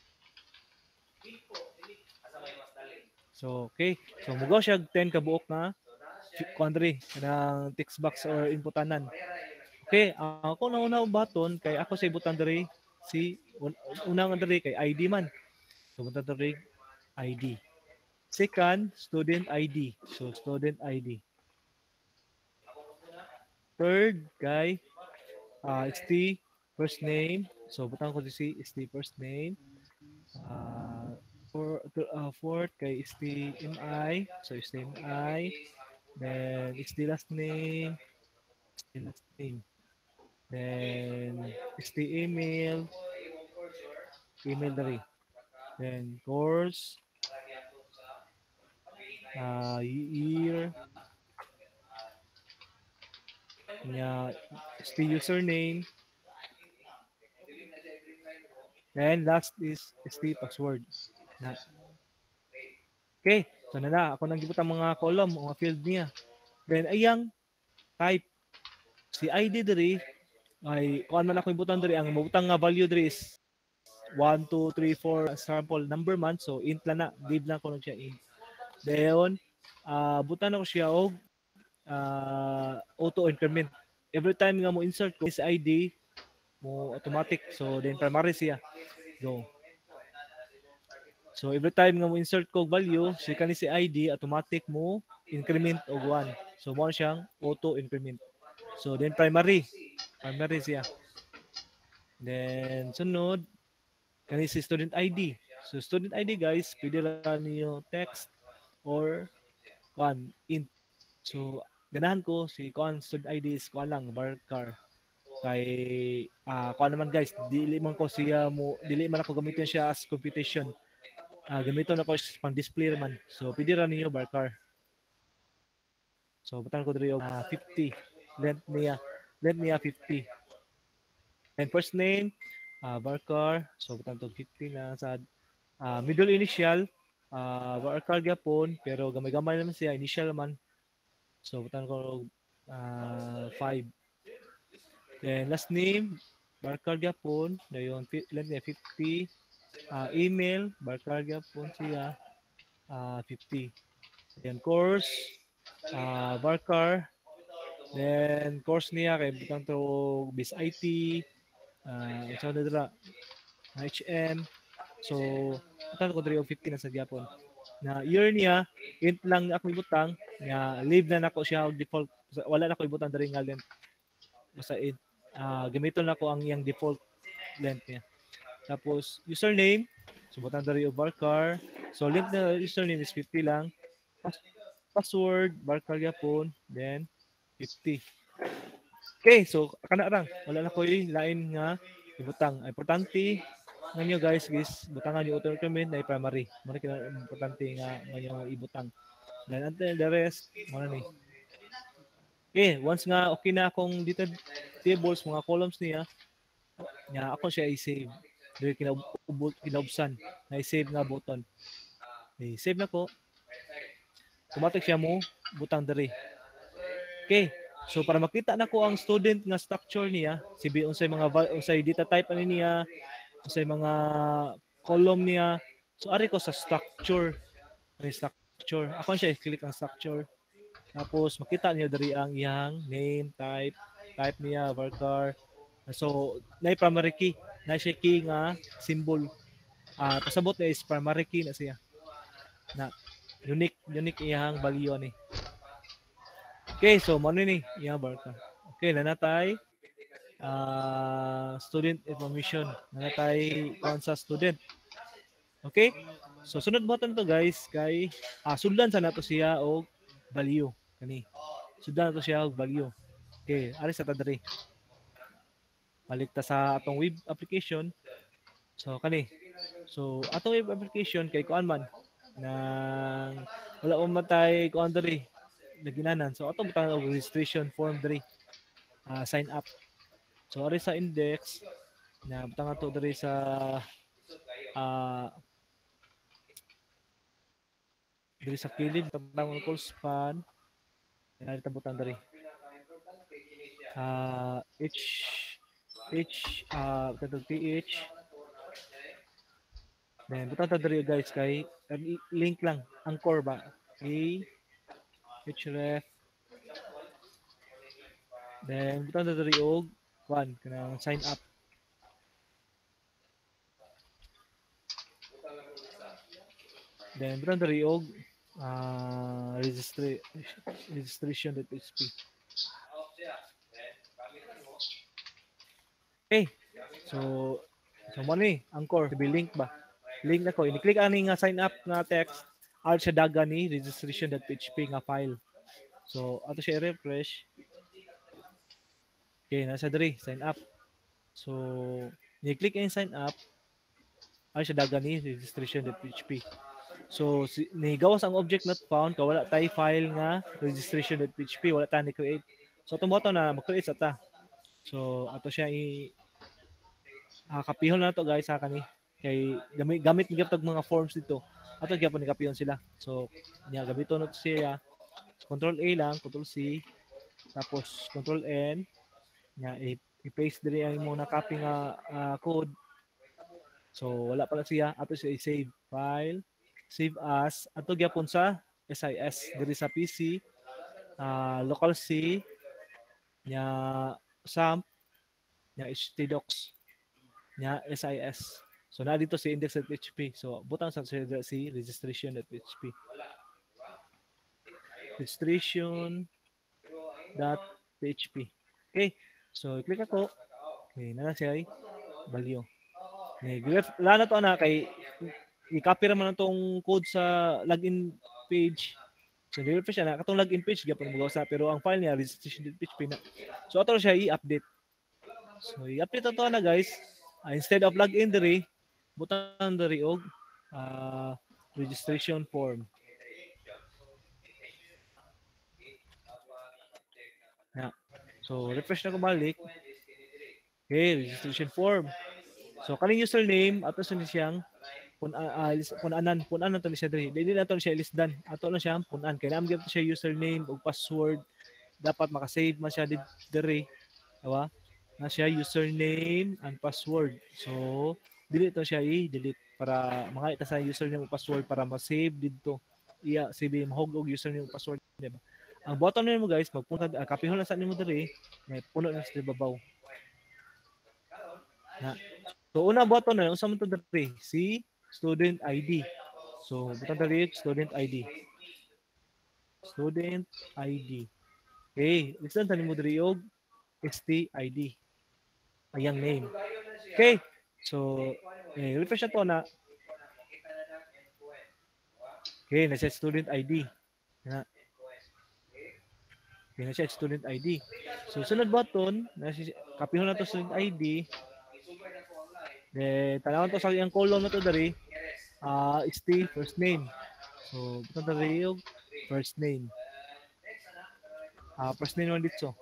So, okay. So, mugaw siya 10 ka buok na country ng text box or inputanan. Okay, ako na una button kay ako sa ibutan diri si unang diri kay ID man. So, butan diri ID. Second, student ID. So, student ID. Third, kay ST first name. So, butang ko si ST first name. Fourth kay STMI. So STMI. Then ST last name. Then ST email. Email dali. Then course. Year. ST username. Then last is ST password. Okay, so na ako nang gibut ang mga column, mga field niya. Then ayang type si ID diri ay kuan man ako ibutan diri ang mabutang nga value diri is 1 2 3 4 sample number man, so int lang na, leave lang ko siya int. Dayon butan ako siya og auto increment. Every time nga mo insert ko this ID mo automatic, so then primary siya go. So every time nga mo insert ko og value si kani si ID automatic mo increment og 1. So mo siyang auto increment. So then primary siya. Then sunod kani si student ID. So student ID guys, pwede ra niyo text or int. So ganahan ko si student ID is kuan lang varchar. Kay kuan naman guys, dili man ko siya mo dili man ako gamitin siya as computation. Gamiton ako pang display man. So pwede ra niyo varchar. So butang ko diri og 50 length niya 50. And first name varchar, so butang to 50 na sa middle initial varchar gyapon pero gamay-gamay naman siya initial man. So butang ko 5. Then last name varchar gyapon dayon length niya 50. Email varchar gyapon siya 50. Then course varchar. Then course niya kay butang to bis IT so dira HM. So butang ko diri og 50 na sa gyapon. Na year niya int lang ako ibutang nga leave na nako siya og default, wala na ko ibutang diri nga length basta int gamiton na ko ang iyang default length niya. Tapos username, so butang diri og varchar. So length na username is 50 lang. Password varchar gyapon, then 50. Okay, so kana lang wala na ko lain nga ibutang. Importante nganyo guys butangan yung auto increment na primary. Mo kina importante nga nganyo ibutang. Then until the rest mo na ni. Okay, once nga okay na akong dito tables mga columns niya, nya ako siya i-save. Dili kinaubsan na i-save nga button. Okay, save na ko. Automatic siya mo butang diri. Okay. So para makita na ko ang student nga structure niya, sibi unsay mga unsay data type ani niya, unsay mga column niya. So ari ko sa structure. Structure. Ako siya i-click ang structure. Tapos makita niyo diri ang iyang name, type niya, varchar. So na primary key, na siya key nga symbol. Pasabot na is primary key na siya. Na unique iyang value ni. Okay, so mo ni iyang varchar. Okay, nanatay student information. Nanatay kuan sa student. Okay? So sunod button to guys kay sundan sa nato siya og value kani. Sundan nato siya og value. Okay, ari sa tadri. Balik ta sa atong web application. So kani. So atong web application kay kuan man nang wala man matay kuan diri naginanan. So atong butang og registration form diri. Sign up. So ari sa index na butang ato diri sa diri sa kilid tang call span ay butang diri. TH then butang ta diri guys kay link lang anchor ba href then butang ta diri og kanang sign up then butang diri og registration.php. Okay. So mo ni anchor sabi link ba? Link na ko ini-click ani nga sign up nga text out siya daga ni registration.php nga file. So ato siya i-refresh. Okay, nasa diri sign up. So ni-click ang sign up out siya daga ni registration.php. So nigawas ang object not found kay wala tay file nga registration.php, wala ta ni create. So tumoto na mag-create sa ta. So ato siya kapihon na to guys kani kay gamit ni tag mga forms dito. Ato gyapon ni kapihon sila. So niya gamiton na siya. So, control A lang, control C, tapos control N. Niya i-paste diri ang imong na-copy nga code. So wala pala siya, ato siya i-save file, save as ato gyapon sa SIS diri sa PC, local C nya SAMP nya htdocs nya SIS. So na dito si index.php. So butang sa si registration.php. Registration.php. Okay. So click ako. Okay, na siya ay value. Lana to na kay i-copy ra man tong code sa login page. So refresh na katong login page gyapon mo sa pero ang file niya registration.php na. So ato siya i-update. So i-update ato na guys. Instead of login diri, butang diri og registration form. Yeah. So refresh na ko balik. Okay, registration form. So kaning username ato sa siyang punanan to ni siya diri. Dili na to siya lisdan. Ato na siya punan kay naam gyud siya username ug password. Dapat makasave man siya diri. Diba? Na siya username and password. So dili to siya i-delete para makita sa username ug password para ma-save didto. Iya, save mahog og username ug password, diba? Ang button nimo guys, magpunta kapihon na sa nimo diri, may puno na sa babaw. Na. So una button na unsa man to diri? Si student ID. So butang diri student ID. Student ID. Okay, listan ta nimo diri og STID. Ayang name. Okay. So refresh na to na. Okay, nasa student ID. Na. Okay, nasa student ID. So sunod button, kapihon na to student ID. Then tanawon to sa iyang column na to diri. Is the first name. So butang diri og first name. First name naman dito.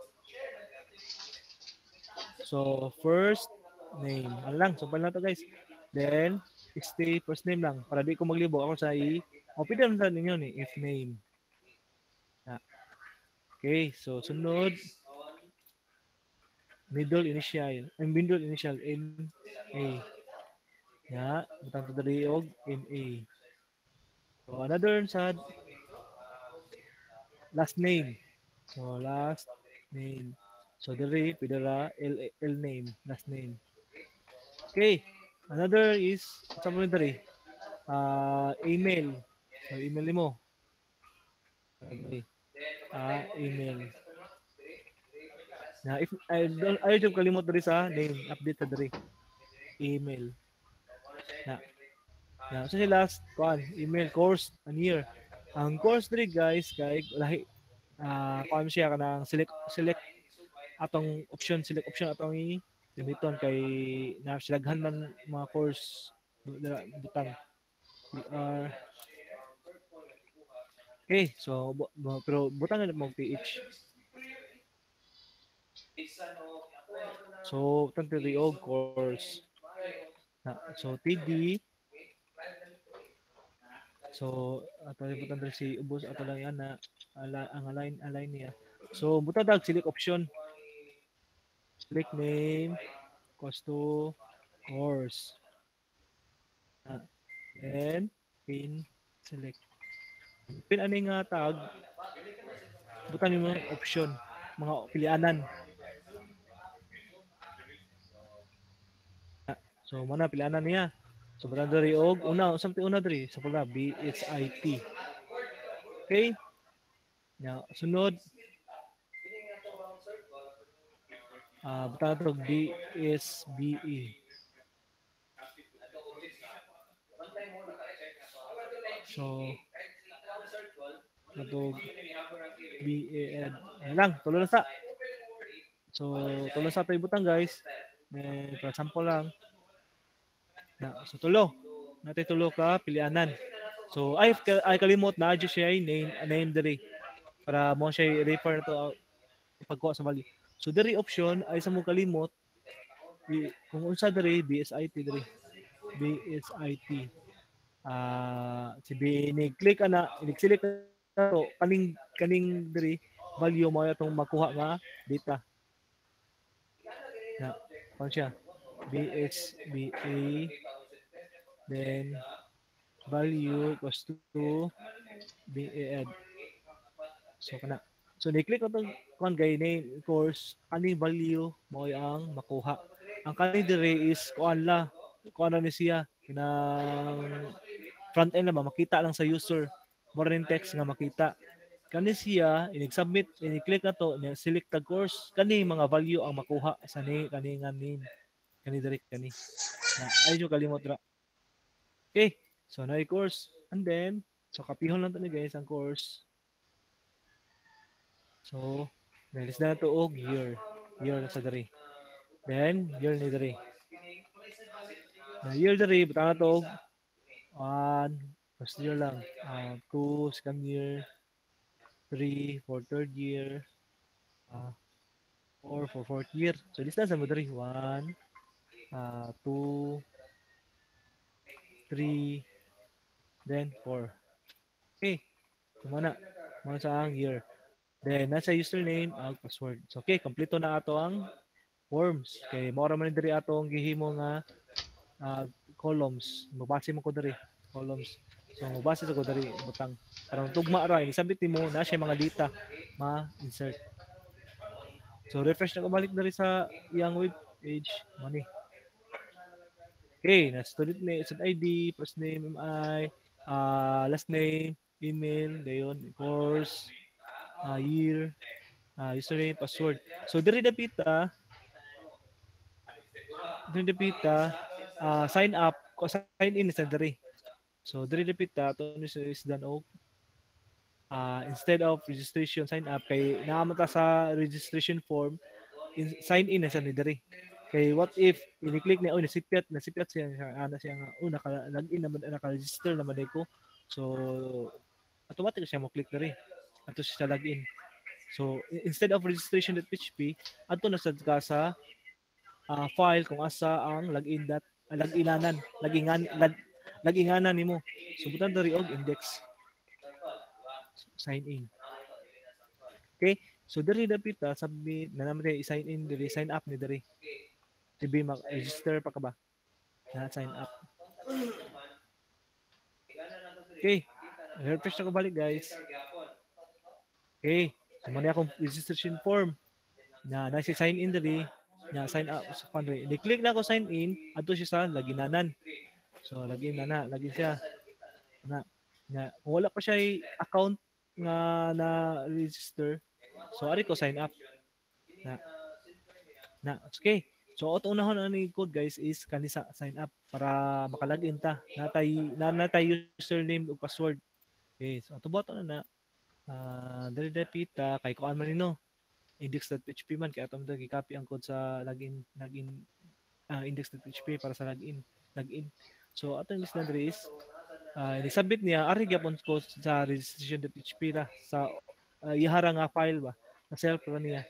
So first name. Ano lang, sumpal na to guys. Then stay first name lang para di ko maglibo ako sa pwede naman sa ninyo ni if name. Okay, so sunod middle initial NA. Butang to diri og NA. So another sad last name. So last name. So diri pwede ra L name, last name. Okay. Another is sa mo diri. Email. So email mo. Okay. Email. Na if I don't kalimot diri sa name, update ta diri. Email. So si last email course and year. Ang course diri guys kay lahi kuan siya kanang select atong option atong gamiton kay na silaghan man mga course butang okay, so pero butang na mo PH. So butang diri og course. So TD. So ato butang diri si ubos ato lang yan na ang align niya. So butang dag select option. Select name equals to course. And pin select. Pin ani nga tag butang mo option, mga pilianan. So mana pilianan niya. So butang diri og something una diri sa pula BSIT. Okay? Now, sunod butang to DSBE. So natog BAN. Ayan lang, tulo na sa. So tulo sa tayo butang guys. For example lang. So tulo. Natay tulo ka pilianan. So ay kalimot na adyo siya name diri para mo siya refer to pagkuha sa value. So diri option ay sa mo kalimot kung unsa diri BSIT diri. BSIT. Si ni-click ana, i-select na to kaning diri value mo atong makuha nga data. Na, kung siya, BXBA, then value equals to BA add. So, kana. So, ni-click ko itong kung gay name course, kaning value mo ang makuha. Ang kaning dire is kuan la ni siya, kinang front end naman, makita lang sa user. More than text nga makita. Kani siya, inig-submit, ini-click na to, select the course, kani mga value ang makuha sa kani nga name. Kani direct kani. Na, ay yung kalimot ra. Okay, so na course. And then, so kapihon lang to ni guys ang course. So, nalis na to og year. Year na sa dari. Then, year ni dari. Na year dari, butang na to og 1, first year lang. 2, second year, 3 for third year, 4 for fourth year. So, list na sa mo dari. 1, 2, 3, then 4. Okay, kumana. Mga sa ang year. Then, nasa username, ang password. So, okay, kompleto na ato ang forms. Okay, mora man diri ato ang gihimo nga columns. Mabase mo ko diri, columns. So, mabase sa ko diri, butang. Parang tugma ra, isabit mo na siya mga data ma-insert. So, refresh na ko balik diri sa iyang web page. Money. Okay, na student name, student ID, first name, MI, last name, email, dayon, course, year, username, password. So, diri dapita, sign up, sign in sa diri. So, diri dapita, to is done og instead of registration, sign up, kay naamata sa registration form, sign in na siya ni diri. Kay what if, ini-click niya, nasipyat siya, ana siya nga, naka-login naman, naka-register naman ko. So, automatic siya mo click diri. Ato siya login. So, instead of registration.php, ato na sad ka sa file kung asa ang laginganan nimo. So, butan dari og index. Sign in. Okay? So, diri dapita, submit, na naman i-sign in diri, sign up ni diri. Tibi mag-register pa ka ba? Na sign up. Okay. Refresh na ko balik, guys. Okay. So, mali akong registration form. Nasi sign in diri. Sign up sa country. Ni-click na ako sign in. Ato siya sa laginanan. So, lagin siya. Kung wala pa siya account nga na register, so ari ko sign up. Okay. So, auto unahon ani code guys is kanisa sign up para makalagin ta. Natay username ug password. Okay. So, ato boto na dali dapita kay kuan man nino. Index.php man kay atong gi-copy ang code sa login index.php para sa login. So, atong list na diri is ni-submit niya ari gyapon ko sa registration.php ra sa ihara nga file ba na self ra niya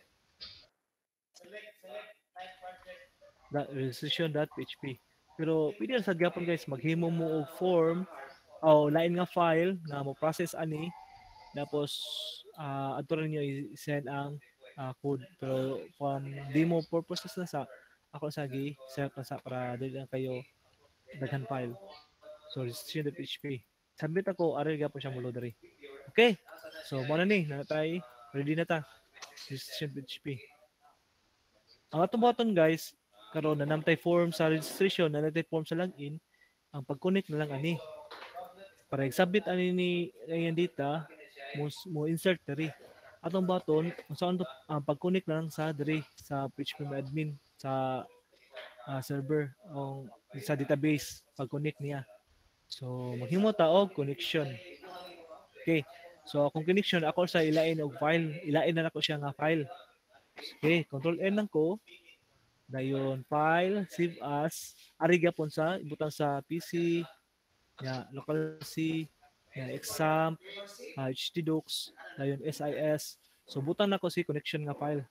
registration.php. Pero pwede sa gyapon guys maghimo mo og form o lain nga file na mo process ani tapos adto rin niyo i-send ang code. Pero kung demo purposes na sa ako sa gi-set na sa para dili lang kayo daghan file. So registration.php. Submit ako ari gyapon siya mo diri. Okay. So mo na ni natay ready na ta. Registration.php. Ang atong button guys karon na namtay form sa registration, na natay form sa login, ang pag-connect na lang ani. Para i-submit ani ni ayan data, mo insert diri. Atong button, saan to pag-connect na lang sa diri sa PHP admin sa server o sa database pag-connect niya. So maghimo ta og connection. Okay. So kung connection ako sa ilain og file, ilain na nako siya nga file. Okay, control N lang ko. Dayon file, save as, ari gyapon sa ibutang sa PC, local C, exam, htdocs, dayon SIS. So butang nako si connection nga file.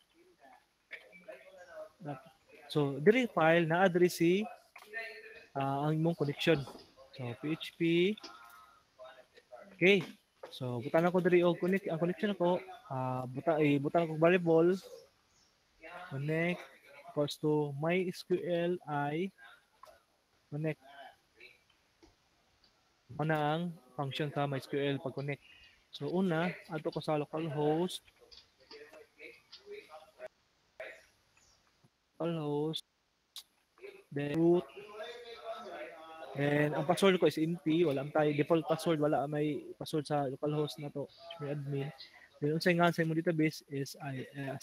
So diri file naa diri si ang imong connection. So PHP. Okay. So butang nako diri og ang connection ako butang ako variable connect equals to MySQL I connect. Ano ang function sa MySQL pag connect. So una, ato ko sa localhost, then root, and ang password ko is empty, wala tayo default password, wala may password sa localhost na to, may admin. Then unsay nga sa imong database is IS.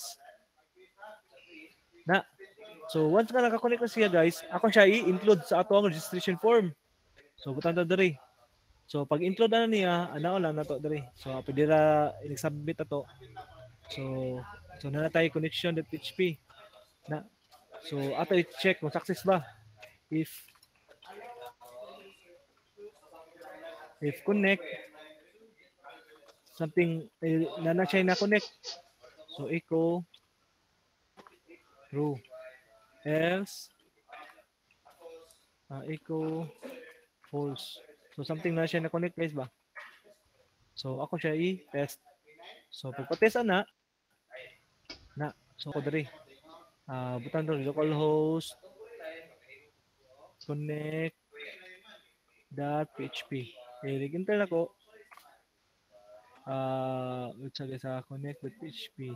Na. So once nga naka-connect na siya guys, ako siya i-include sa ato ang registration form. So butang ta diri. So pag include na niya, ano lang na to diri. So pwede ra i-submit ato. So na tayo connection.php na. So ato i-check kung success ba. If connect something na siya na connect. So echo true. Else echo false. So something na siya na connect guys ba? So ako siya i-test. So pagpa-test na so ko diri. Butang do localhost connect.php. I-enter ako. Let's say sa connect.php.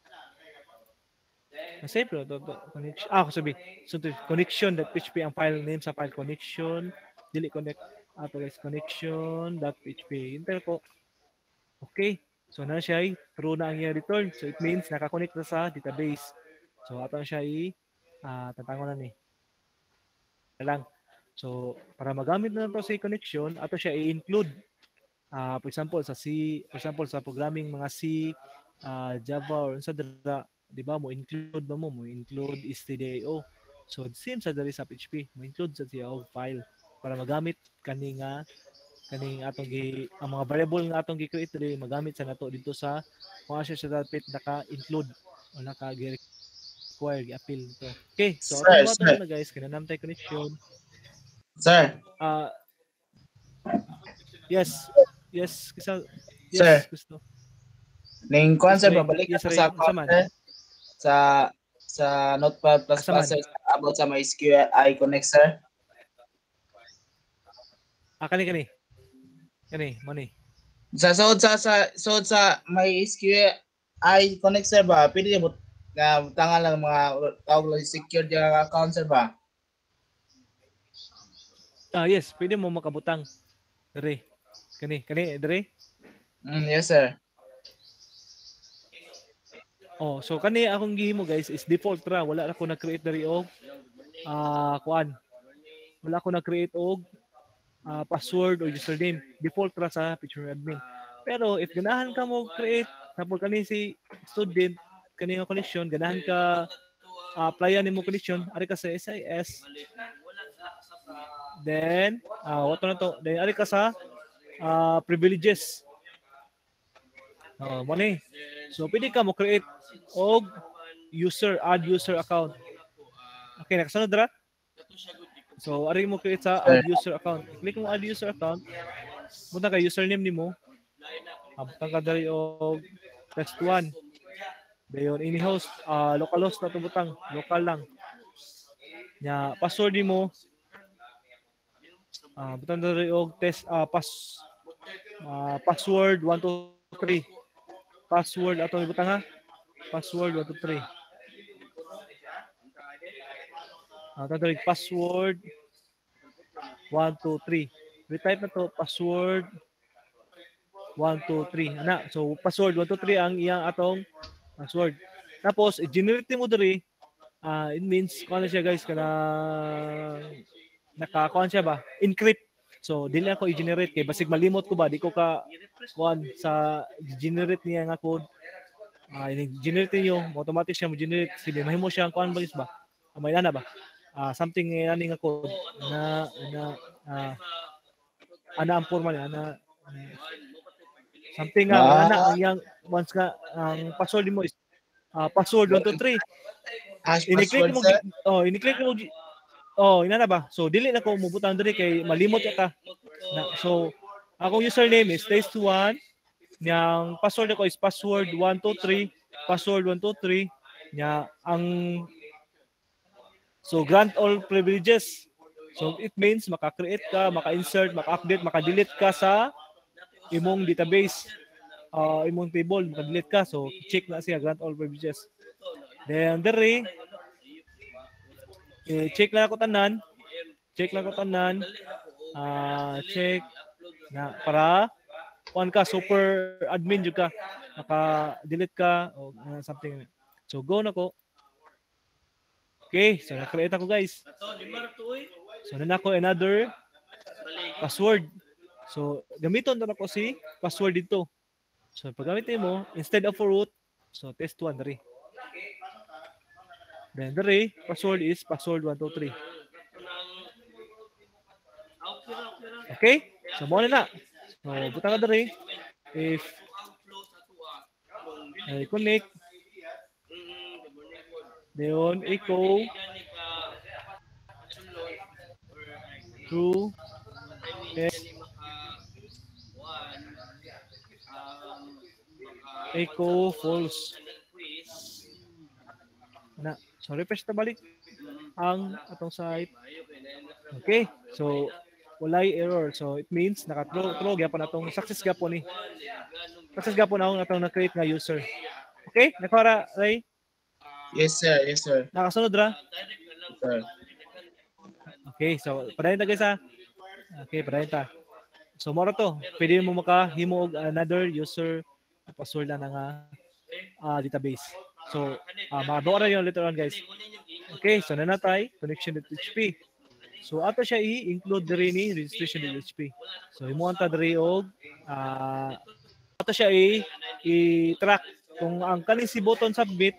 Save to connection. Sabi. So to connection.php ang file name sa file connection. Dili connect. Ato guys connection.php. Enter ko. Okay. So na siya true na ang iyang return. So it means naka-connect na sa database. So ato siya tatangon na ni. Lang. So para magamit na to sa connection, ato siya i-include. For example sa programming mga C, Java or sa di ba mo include stdio. So same sa dali sa PHP, mo include sa siya file para magamit kaning atong ang mga variable nga atong gi-create diri magamit sa nato dito sa kung asa siya dapat naka-include o naka-require gi-appeal dito. Okay, so atong button na guys kinanam tay connection. Sir. Yes, kasi Sir. gusto. Ning kuan sir babalik yes, sa sa Notepad++ sir about sa MySQL I connect sir. Kani money. Sa MySQL I connect sir ba pwede mo na butangan lang mga tawag lang secure yung account sir ba? Yes, pwede mo makabutang. Dere. Kani dere? Yes sir. So kani akong gihimo guys is default ra, wala ako na-create diri og kuan. Wala ako na-create og password o username. Default ra sa picture admin. Pero if ganahan ka mo create, tapos kani si student kani nga connection, ganahan ka applyan nimo connection, ari ka sa SIS. Then what na to? Then ari ka sa privileges. Money. So pwede ka mo create og add user account. Okay, nakasunod ra? So ari mo create sa add user account. Click mo add user account. Punta ka username nimo. Butang ka dali og test1. Dayon ini host localhost na to butang, local lang. Nya password nimo butang dali og test password 1 2 3. Password ato ibutang ha. Password 1 2 3. Tatawag password 1 2 3. Retype na to password 1 2 3. Ana, so password 1 2 3 ang iyang atong password. Tapos i-generate mo diri it means kung ano siya guys kana naka-kuan siya ba? Encrypt. So dili ako i-generate kay basig malimot ko ba di ko ka kuan sa generate niya nga code. I-generate niyo automatic siya mo-generate sige mahimo siya ang kuan ba is ba? May ana ba? Something ani nga code na ana ang forma niya ana something nga ana ang yang once nga ang password mo is password 1 2 3. Ini-click mo inana ba? So dili na ko mubutang diri kay malimot ka. So akong username is test1. Yang password ko is password 1 2 3. Password 1 2 3. Nya ang So grant all privileges. So it means maka-create ka, maka-insert, maka-update, maka-delete ka sa imong database. Imong table, maka-delete ka. So check na siya grant all privileges. Then dere check lang ako tanan. Check lang ako tanan. Check na para kuan ka super admin jud ka. Naka-delete ka o something. So go na ko. Okay, so na-create ako guys. So na ako another password. So gamiton na ako si password dito. So pag gamitin mo, instead of root, so test 1 dere. Then dere, password is password 123. Okay? So mo na. So butang ka dere. If connect, then echo true echo false. Na, so refresh na balik ang atong site. Okay, so walay error. So it means naka-true gyapon atong success gyapon ni. Success gyapon ang atong na-create nga user. Okay, nakara Ray? Yes, sir. Yes, sir. Nakasunod ra? Yes, sir. Okay, so padayon ta guys ha. Okay, padayon ta. So moro to, pwede mo makahimo og another user password na nga database. So makadora yun later on guys. Okay, so nanatay connection.php. So ato siya i-include diri ni registration.php. So himuon ta diri og ato siya i-track kung ang kaning si button submit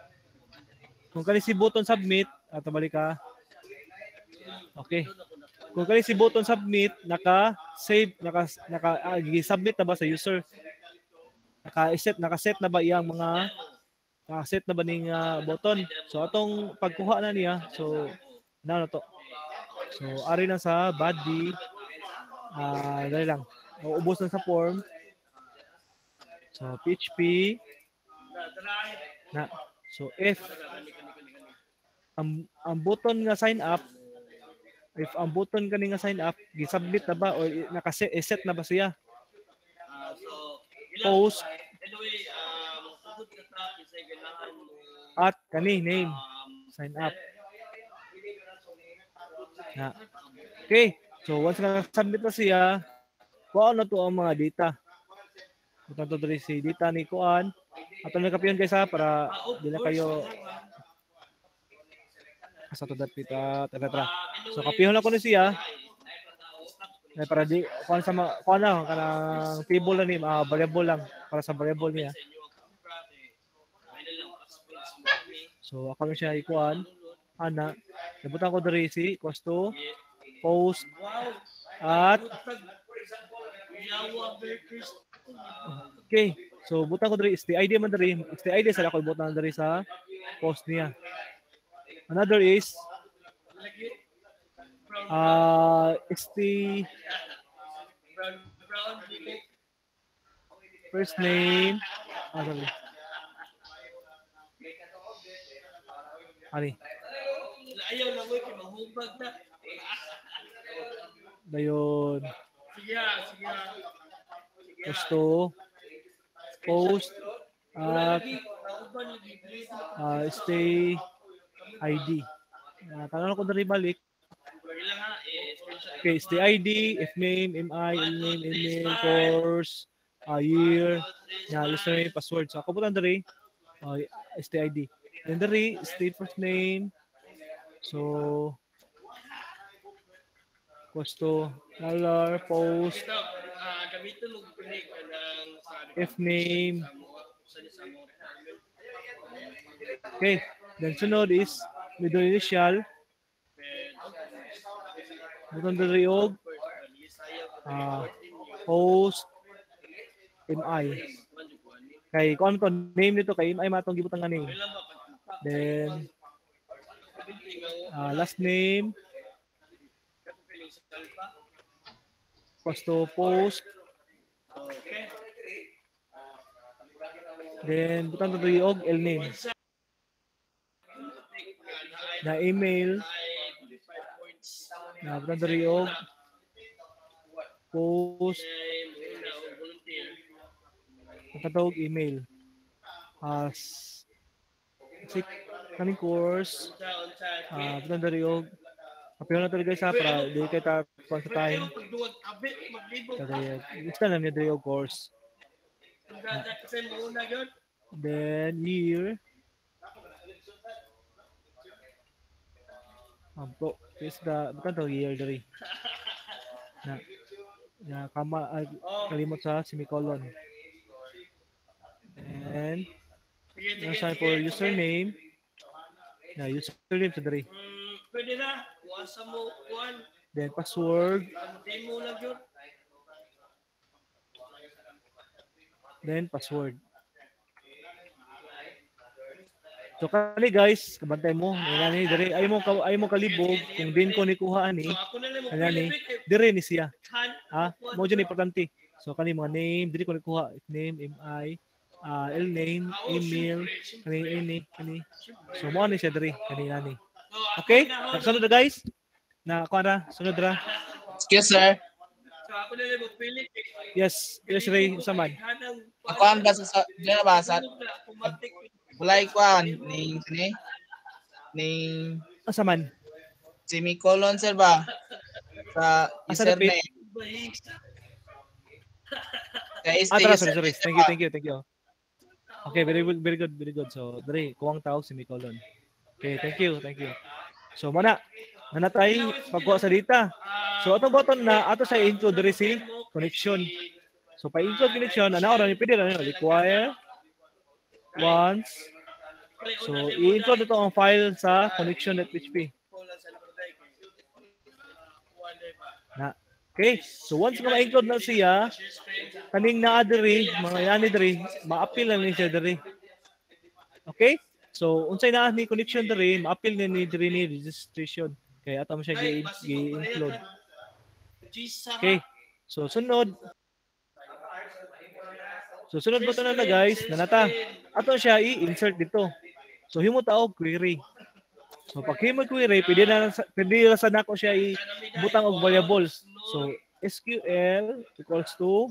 ato balik ka. Okay. Kung kaning si button submit naka-save submit na ba sa user? Naka-set na ba iyang mga naka-set na ba ning button? So atong pagkuha na niya, so na to. So ari na sa body dali lang. Ubos na sa form. So PHP na. So if ang button nga sign up, if ang button kani nga sign up gi-submit na ba or naka-set na ba siya? Post at kani name sign up na. Okay, so once nga submit na siya, kuha na to ang mga data. Ito to diri si data ni kuan. Ato na kapiyon guys ha para di na kayo sa to data tara. So kapiyon na ko ni siya. Para di kuan sa kuan na kanang table na ni variable lang para sa variable niya. So ako na siya ikuan ana nabutan ko diri si costo post at okay, so butan ko diri STID man diri, STID sa ako butan diri sa post niya. Another is ST first name sorry. Ani ayaw na mo kimahubag na dayon gusto post at stay ID tanong ko diri balik. Okay, stay ID, if name, MI, name, email, course, year, username, password. So ako putan diri stay ID. Then diri state first name. So gusto color post if name. Okay, then sunod is middle initial. Butang diri og post MI. Kay kon name nito kay MI matong gibutang nga name. Then last name gusto post then butang diri og L name. na email na butang diri og post katawag email as kaning course butang diri og apil na to guys ha para di kay ta sa time kaya isa na ni diri og course then year Ampo, is the bukan to year diri. Na kama kalimot sa semicolon. And sign for username. Na username sa diri. Pwede na. Wasa mo kuan. Then password. Demo lang yun. Then password. So kani guys, kabantay mo, ngani diri ay mo kalibog kung din ko ni kuha ani. Ako na lang mo Ngani dire ni siya. Ha? Mo jud importante. So kani mga name, diri ko ni kuha name, MI, L name, email, kani. So mo ni siya diri kani. Okay? Sunod na guys. Na ako na, sunod ra. Excuse sir. So ako na lang mo pili. Yes, Ray, saman. Ako ang basa sa diyan ba sa Bulay ko ning Saman. semicolon sir ba sa Asa username. Kaya Sorry. Thank you. Okay, very good. So, dali, kuwang tawag semicolon. Okay, thank you. So, nanatay pagkuha sa data. So, atong button na ato sa include diri si connection. So, pa-include connection, ana ora ni pwede na require once. So, i-include ito ang file sa connection.php. Okay, so once nga ma-include na siya, kaning naa diri, mga yani diri, ma-appeal na ni siya diri. Okay? So, unsay naa ni connection diri, ma-appeal ni diri ni registration. Kaya ato mo siya gi-include. Okay. So, sunod ba na guys, nanata. Ato siya i-insert dito. So, himo taog query. So, pag himo query, pwede na sa nako siya i-butang og variables. So, SQL equals to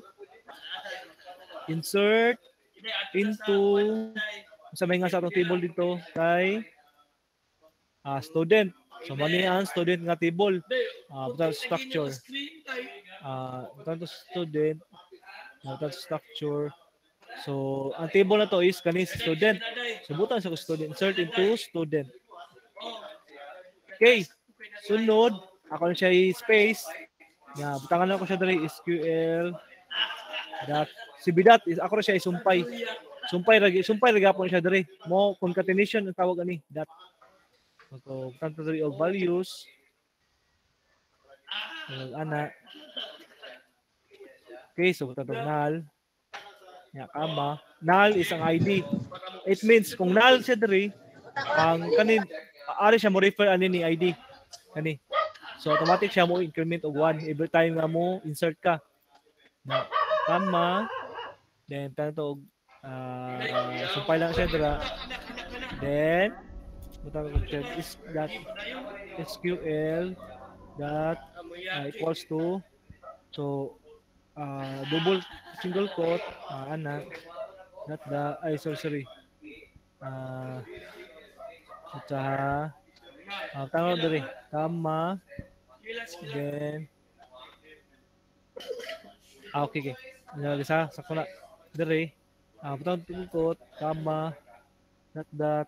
insert into sa may nga sa atong table dito kay student. So, mani ang student nga table. Butang structure. Butang student. Butang structure. So, ang table na to is kanis student. So, butang sa student. Insert into student. Okay. Sunod, ako na siya i-space. Butangan lang ko siya dali SQL. Si bidat, ako na siya isumpay. Sumpay ragi po siya dali. Mo concatenation ang tawag ani. Dat. So, tanto dali og values. Ana. Okay, so butang null. Kama. Null is ang ID. It means kung null siya diri, ang kanin ari siya mo refer ani ni ID. Kani. So automatic siya mo increment og 1 every time nga mo insert ka. Na kama. Then tanto sumpay lang siya dira. Then butang ko check is that SQL that equals to so double single quote ana not the sorry tawag diri kama then okay nalisa sa kuna diri butang single quote kama not that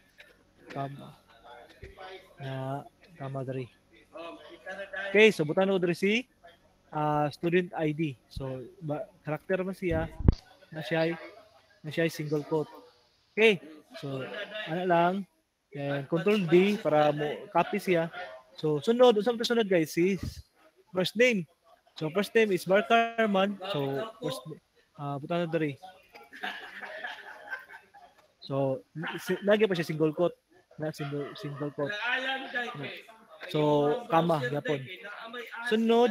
kama diri okay so butang diri si student ID. So, karakter man siya na siya ay single quote. Okay. So, ano lang, control D para mo copy siya. So, sunod guys is first name. So, first name is Mark Carman. So, first butang na diri. So, lagi pa siya single quote. Na single quote. So, kama, yapon. Sunod,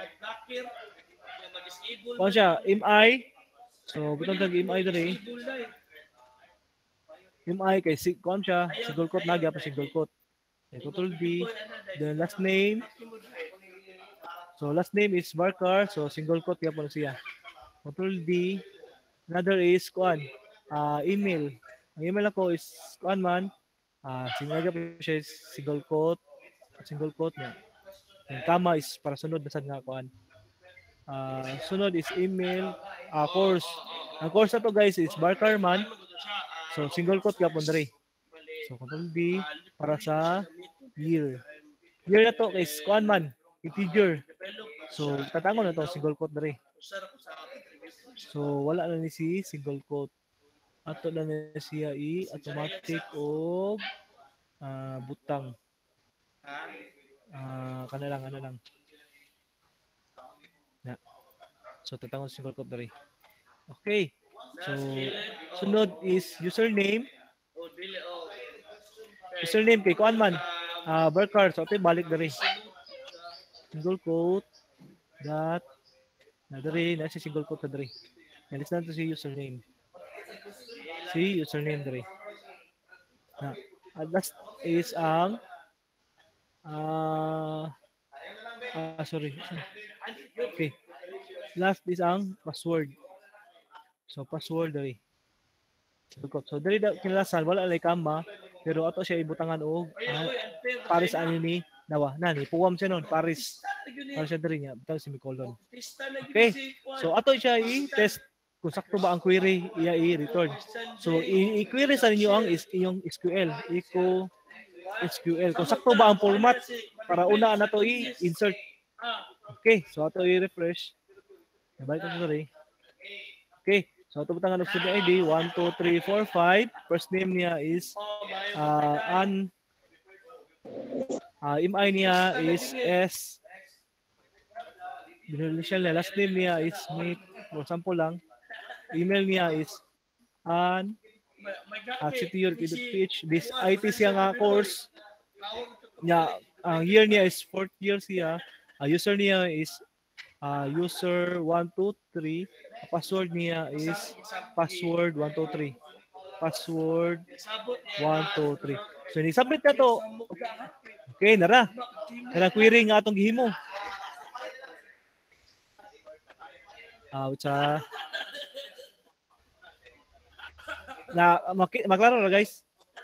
kung siya, MI. So, butang tag MI dali. MI kay kung siya, single quote, nagya pa single quote. Okay, Control D. The last name. So last name is Barker. So single quote yapon siya. Control D. Another is kuan. Email. Ang email ako is kuan man. Sinagap siya is single quote. Single quote niya. Yung kama is para sunod na sad nga kuan. Sunod is email. Course. Ang course na to guys is Barker man. So single quote yapon diri. So control D para sa year. Year na to is kuan man. Integer. So tatangon na to single quote diri. So wala na ni si single quote. Ato na ni siya automatic og butang. Ano lang. Na. So tatangon single quote diri. Okay. So sunod is username. Username kay kuan man. Barker. So ito balik diri. Single quote dot na diri na si single quote na diri. Nalis na to si username. Si username diri. Na. Last is ang sorry. Okay. Last is ang password. So password diri. So diri kinalasan wala lay kama pero ato siya ibutangan og Paris ani ni nawa nani puwam siya non Paris. Paris siya diri niya bitaw semicolon. Okay. So ato siya i-test kung sakto ba ang query iya i-return. So i-query sa ninyo ang inyong SQL. SQL. Kung sakto ba ang format para una na to i-insert. Okay. So ato i-refresh. Balik ko diri. Okay. So ito butangan ng student ID 1 2 3 4 5. First name niya is MI niya is S. Initial niya, last name niya is Smith. For example lang. Email niya is ctu.ph. This IT siya nga course. Niya, ang year niya is 4th year siya. User niya is user 1 2 3. Password niya is password 1 2 3. Password 1 2 3. So ni-submit na to. Okay, nara. Kanang query nga atong gihimo. Maklaro na guys.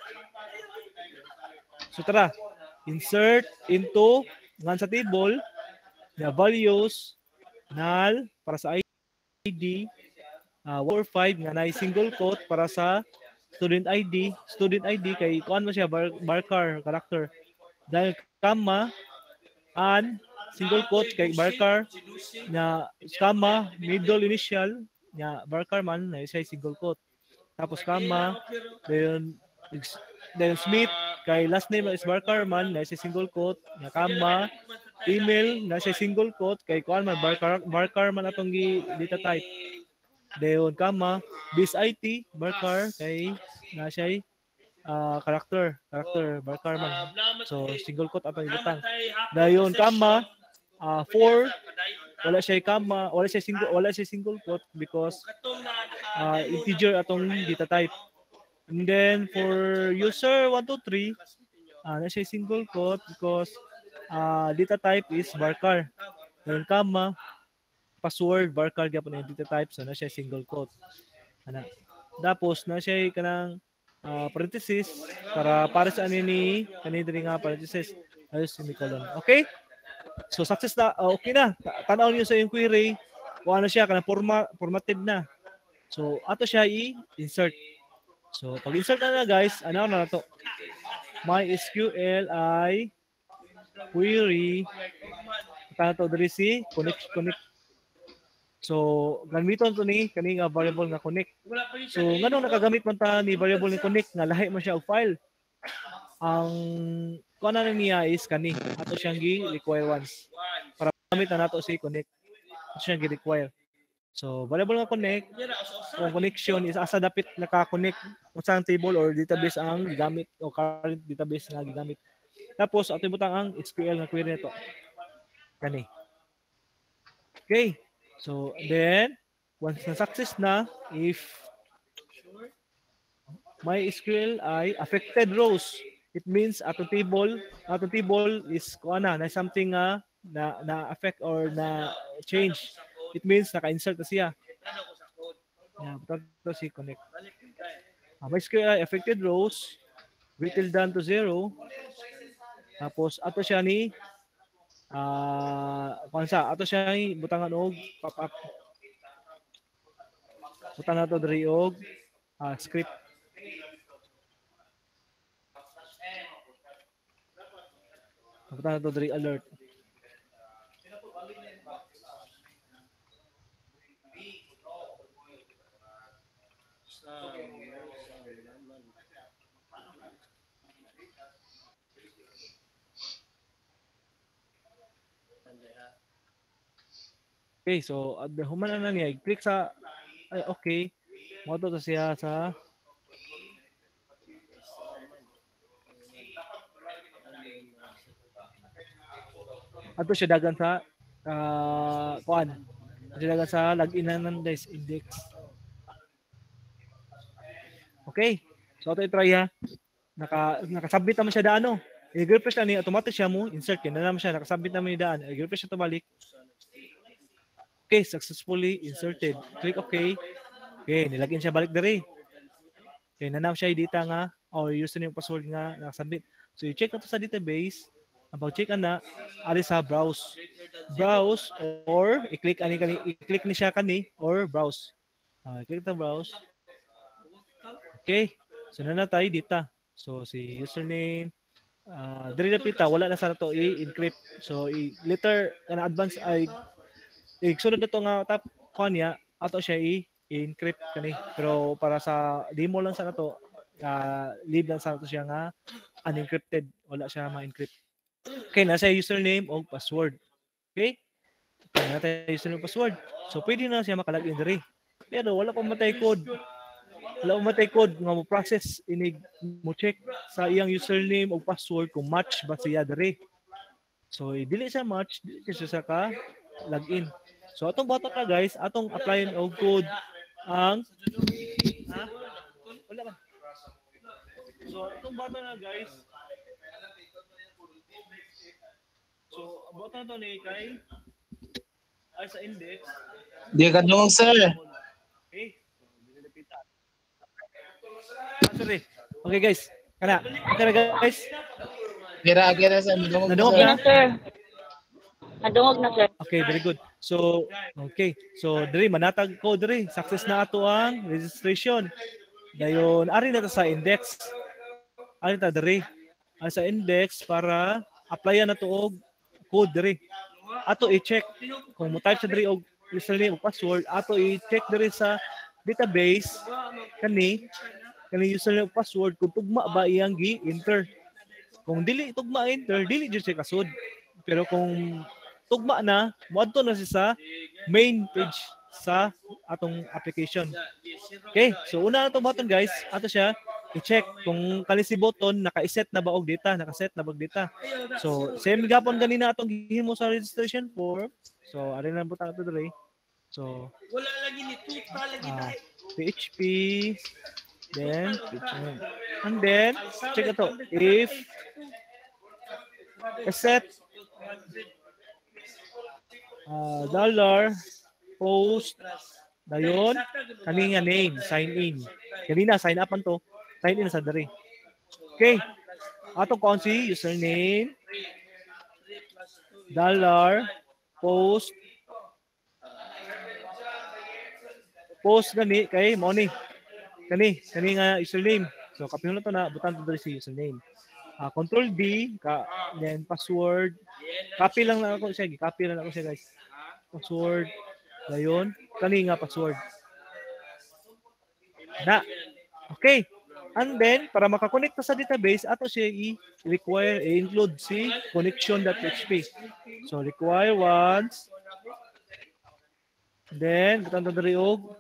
So tara, insert into ngan sa table na values null para sa ID 145 nga na single quote para sa student ID kay kuan mo siya Barker character dahil comma and single quote kay Barker na comma middle initial nya Barker man na siya single quote tapos comma then Smith kay last name is Barker man na siya single quote nya comma email na siya single quote kay kuan man Barker man atong data type dayon comma this IT Barker kay na siya character Barker man so single quote atong ibutang dayon comma 4 wala siya single quote because integer atong data type and then for user 1 2 3 na siya single quote because data type is Barker dayon comma password Barker gyapon ang data type so na siya single quote ana tapos na siya kanang parenthesis para sa ni diri nga parenthesis ayos semicolon okay. So success na, okay na. Tanaw niyo sa yung query, kung ano siya, kanang formatted na. So ato siya i-insert. So pag insert na guys, ano na to? MySQL ay query tato diri si connect. So gamiton to ni kani nga variable nga connect. So nganong nakagamit man ta ni variable ni connect nga lahi man siya og file. Ang kuan na niya is kani ato siyang gi-require once para gamit na nato si connect ato siyang gi-require so variable nga connect kung connection is asa dapit naka-connect unsang table or database ang gigamit o current database nga gigamit tapos ato ibutang ang SQL nga query nito kani okay so then once na success na if MySQL ay affected rows it means atong table is kuana na something na affect or na change. It means naka-insert na siya. Yeah, to si connect. MySQL affected rows, whittle down to 0. Tapos ato siya ni kansa ato siya ni butangan og pop up. Butangan to diri og script. Butangan to diri alert. Okay, so human na niya, click sa okay. Mo to siya sa ato siya dagan sa kuan. Siya dagan sa login ng desk index. Okay. So ato i-try ha. Nakasubmit naman siya daan no. I-refresh na ni automatic siya mo insert kina naman siya nakasubmit naman ni daan. I-refresh siya to balik. Okay, successfully inserted. Click OK. Okay, nilagin siya balik diri. Okay, nanam siya dita nga or username password nga nakasubmit. So i-check na to sa database. Ang pag-check na ali sa browse. Browse or i-click ni siya kani or browse. I-click ta browse. Okay. So nanatay dita. So si username diri na pita wala na sa to i-encrypt. So later kana advance ay sunod na to nga tap kanya ato siya i-encrypt kani. Pero para sa demo lang sa nato leave lang sa to siya nga unencrypted. Wala siya ma-encrypt. Okay, nasa username o password. Okay? Nasa username o password. So pwede na siya makalagin diri. Pero wala pa matay code. Wala pa matay code nga mo process inig mo check sa iyang username o password kung match ba siya diri. So dili siya match, dili siya sa ka login. So atong bata ka guys, atong applyin og code ang wala ba? So atong bata na guys. So ang bata to ni kay ay sa index. Di ka dong, sir. Okay. Sorry. Okay guys. Kana guys. Kira sir. Nadungog na. sir. Nadungog na, sir. Okay, very good. So, okay. So, diri manatag ko diri. Success na ato ang registration. Dayon, ari na ta sa index. Ari ta diri. Ari sa index para applyan na to og code diri. Ato i-check kung mo type sa diri og username o password, ato i-check diri sa database kani username o password kung tugma ba iyang gi-enter. Kung dili tugma enter, dili jud siya kasud. Pero kung tugma na, moadto na siya sa main page sa atong application. Okay, so una na itong button guys, ato siya i-check kung kani si button naka-set na ba og data, naka-set na ba og data. So same gapon kanina atong gihimo sa registration form. So ari na butang ato diri. So Wala lagi ni tuta lagi tayo. PHP then and then check ito if set dollar post dayon kani nga name sign in kanina sign up man to sign in sa diri. Okay, atong kuan si username dollar post gani kay mo ni kani nga username. So kapino to na butang to diri si username. Control D then password. Copy lang ako siya, copy lang ako siya guys. Password dayon kani nga password. Na. Okay. And then para makakonect sa database ato siya i-require include si connection.php. So require once then butang to diri og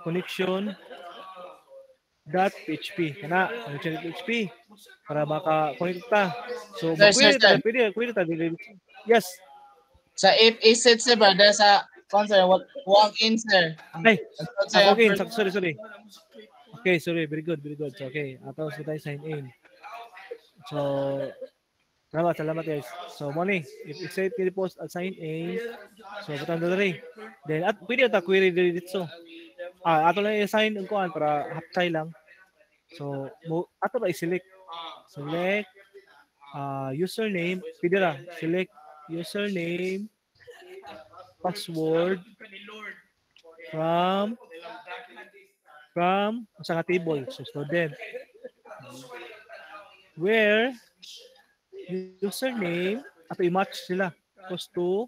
connection.php kana connection.php para maka-connect ta. So Sir, pwede ta dili. Yes. Sa if iset sir ba da sa concern walk in sir. Ay, okay, sorry. Okay, sorry. Very good. So, okay. Ato sa tayo sign in. So, salamat guys. So, mo ni, if exceed kini post assign A, so butang diri. Then at pwede ta query diri dito. Ato lang i-assign ang kuan para haptay lang. So, ato ba i-select? Select username, pwede ra. Select username, password from sa table. So, student. Where username, ato i-match sila. Equals to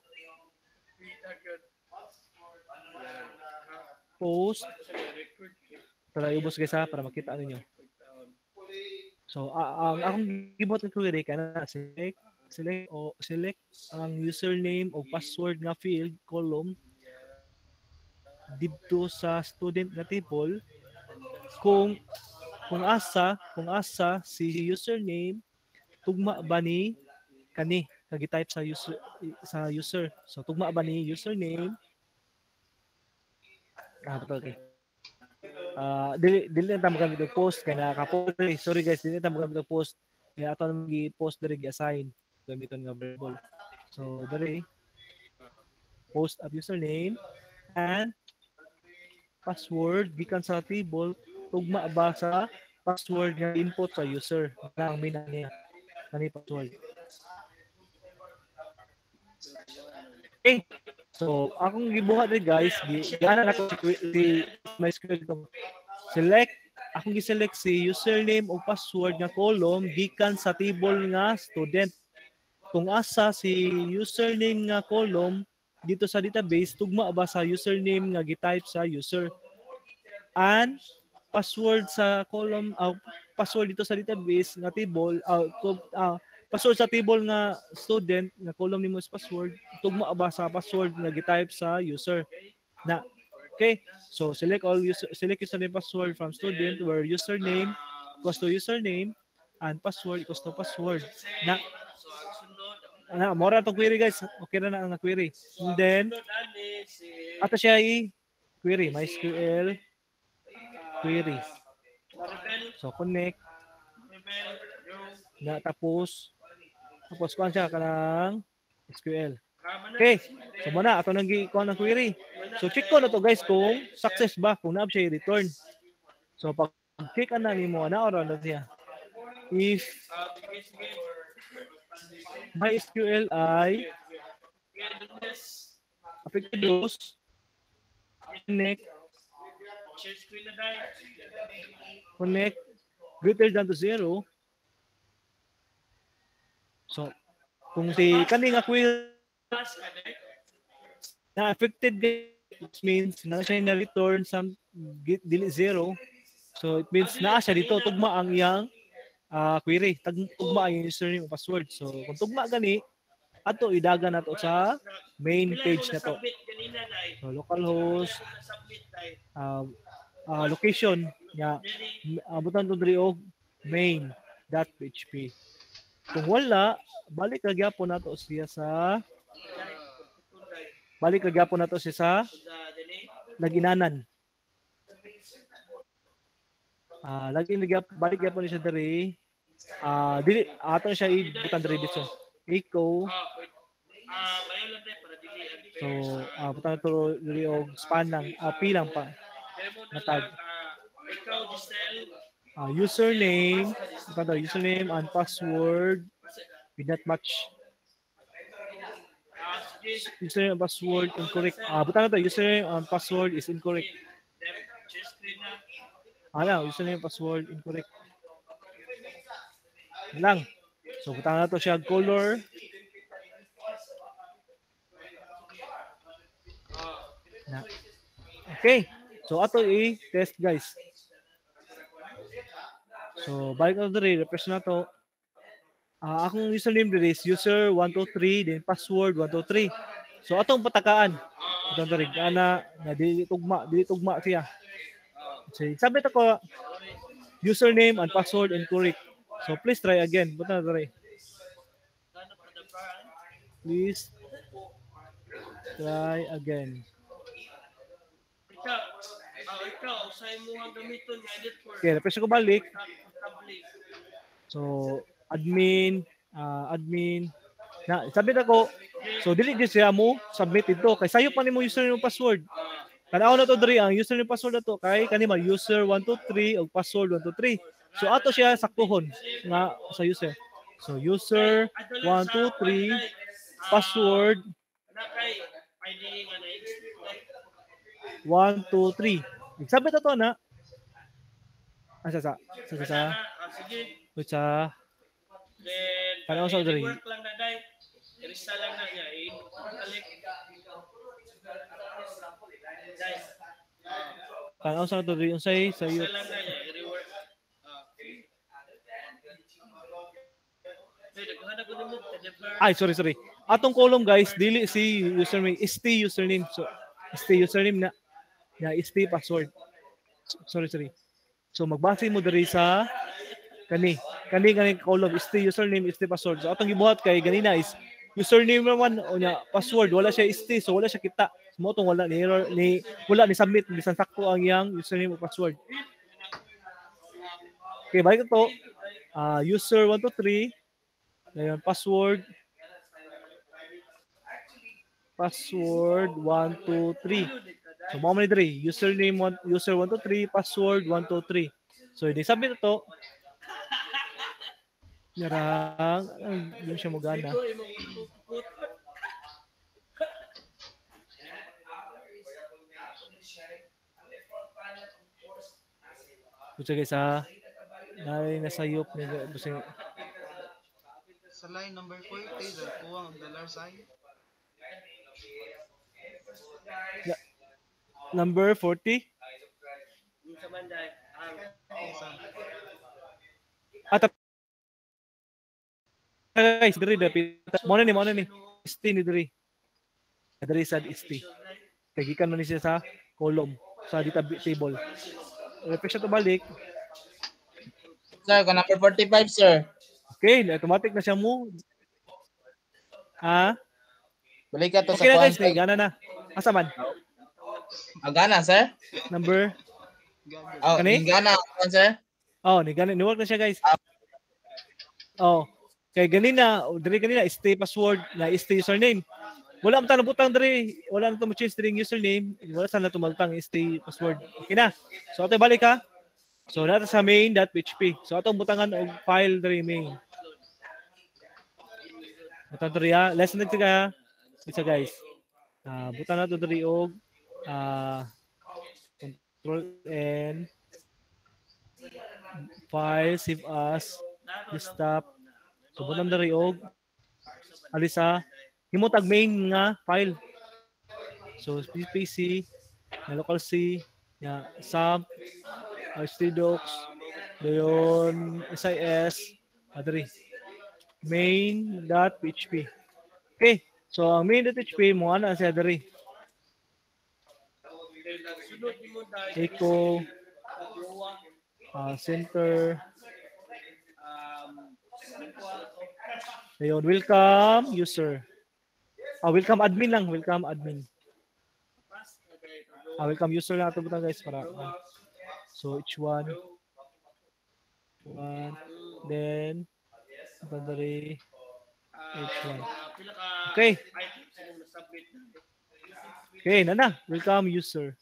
post. Para iubos guys ha, para makita ninyo. So, ang akong gibot ng query kana select ang username o password nga field column dito sa student nga table kung asa si username tugma ba ni kani kagi-type sa user. So tugma ba ni username okay. Dili na tamo gamit og post kay naka-post. Sorry guys, dili na tamo gamit og post. Kaya ato nang gi-post diri gi-assign gamiton nga variable. So diri post of username and password gikan sa table tugma ba sa password nga input sa user. Na ang main niya kani password. Okay. So, akong gibuhat rin guys, gana na ko si MySQL ito. Akong gi-select si username o password nga column gikan sa table nga student. Kung asa si username nga column dito sa database, tugma ba sa username nga gi-type sa user. And password sa column, password dito sa database nga table, password sa table nga student nga column nimo is password tugma ba sa password nga gi-type sa user na okay. So select username password from student where username equals to username and password equals to password na mora to query guys. Okay na ang query, and then ato siya query MySQL query. So connect na tapos kuan siya kanang SQL. Okay. So muna ato nang gi-kuan ng query. So check ko na to guys kung success ba, kung na siya i-return. So pag check ana nimo na ora na siya. If MySQL ay affected those connect greater than to 0. So, kung si kani nga query na affected, which means na siya na return some dili 0. So, it means na siya dito tugma ang iyang query. Tugma ang username o password. So, kung tugma gani, ato idagan nato sa main page na to. So, localhost, location niya, butan to diri og main.php. Kung wala, balik ra gyapon nato siya sa laginanan. Balik gyapon siya diri. Dili ato siya ibutan diri dito. Echo. So, butan to diri og span lang, pilang pa. Natag. Username and password did not match. Username and password incorrect. Butan na to, username and password is incorrect. Username and password incorrect. Lang. So, butan na to siya color. Okay. So, ato i-test guys. So, balik na diri, refresh na to. Akong username diri is user123, then password 123. So, atong patakaan. Atong diri, ana na dili tugma siya. So, sabi ko, username and password incorrect. So, please try again. Buta na diri. Please try again. Okay, refresh ko balik. So, admin na submit ako. So dili di siya mo submit ito kay sayo pa nimo username ug password. Tanaw na to diri ang username password na to kay kanima user 123 ug password 123. So ato siya saktuhon nga sa user. So user 123 password 123. Submit to na. Sa Sige. sa Then, Tanaw sa diri. work lang na dai. Irisa lang na niya. Balik. Guys, Tanaw sa to diri unsay sa irisa lang na niya. I-rework. Naghahanap ko mo. Ay, sorry. Atong column guys, dili si username, st username. So, st username na st password. Sorry. So magbase mo diri sa kani column st username, st password. So atong gibuhat kay ganina is username naman o nya password wala siya st so wala siya kita. Mo tong wala ni error ni wala ni submit bisan sakto ang yang username ug password. Okay, balik to. User 123 Ayan, password 123. So mo man diri, username user 123, password 123. So di submit to. Yarang, yung siya magana. Kucha guys nasayop ni Sa line number 40, kuha ang dollar sign. number 40. Sa Manday. Isa. At guys, diri dapat mo na ni ST ni diri. Diri sa ST. Kagikan man ni siya sa column sa table. Refresh to balik. Sir, ka number 45, sir. Okay, automatic na siya mo. Balik ka to Okay na sa guys, gana na. Asa man? Agana, sir? Number? Oh, Kani? Ingana, sir? Oh, ni work na siya guys. Oh, kay ganina, diri kanina stay password na stay username. Wala man ta nabutang diri, wala na to mo change diri username, wala sana to magtang stay password. Okay na. So ato balik ha. So nato sa main.php. So atong butangan og file diri main. Ito diri ha. Lesson nagti ka. Isa guys. Butan nato diri og control N file save as desktop. So butan diri og alisa himo tag main nga file. So PC na local C ya sub htdocs dayon sis adri main.php. Okay, so ang main.php mo ana siya diri echo center dayon welcome user welcome admin lang welcome admin welcome user lang ato butang guys para so each one then bandari each one. Okay. Okay, nana. Welcome user.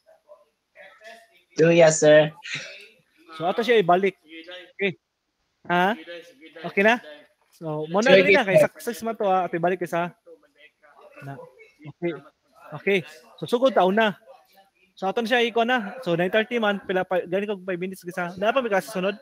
Yes, sir. So ato siya ibalik. Okay. Okay na? So mo na rin na kay success man to ato ibalik kay sa na. Okay. Okay. So sugod taon na. So aton siya iko na. So 9:30 man pila pa gani kog 5 minutes gisa. Na pa may kasi sunod?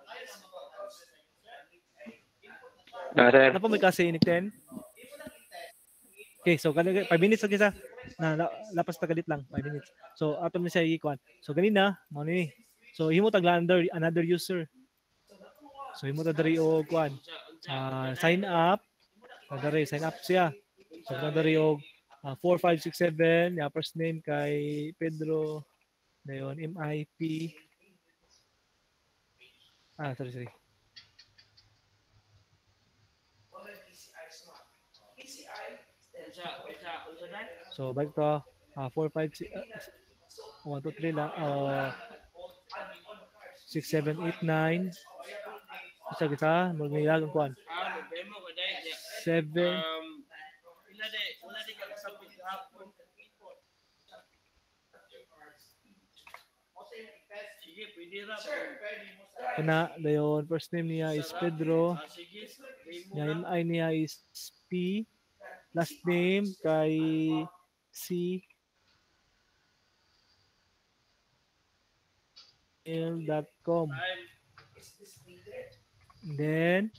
Sir. Na pa may kasi inik 10? Okay, so 5 minutes lagi sa lapas tagalit lang 5 minutes. So aton ni siya ikuan. So ganina mo ni. So himo tag another user. So himo ta diri og kuan. Sign up. Diri sign up siya. So diri og 4567 ya first name kay Pedro dayon MIP. Sorry. So balik to 4 5 6 1 2 3 lang 6 7 8 9 Isa kita, magnilagang kuan. Demo ko dahil niya. 7. Wala di kakasapit hapon. Sige, pwede ra. Kana dayon first name niya is Pedro. Sige, Yan ay niya is P. Last name kay C. email.com. Then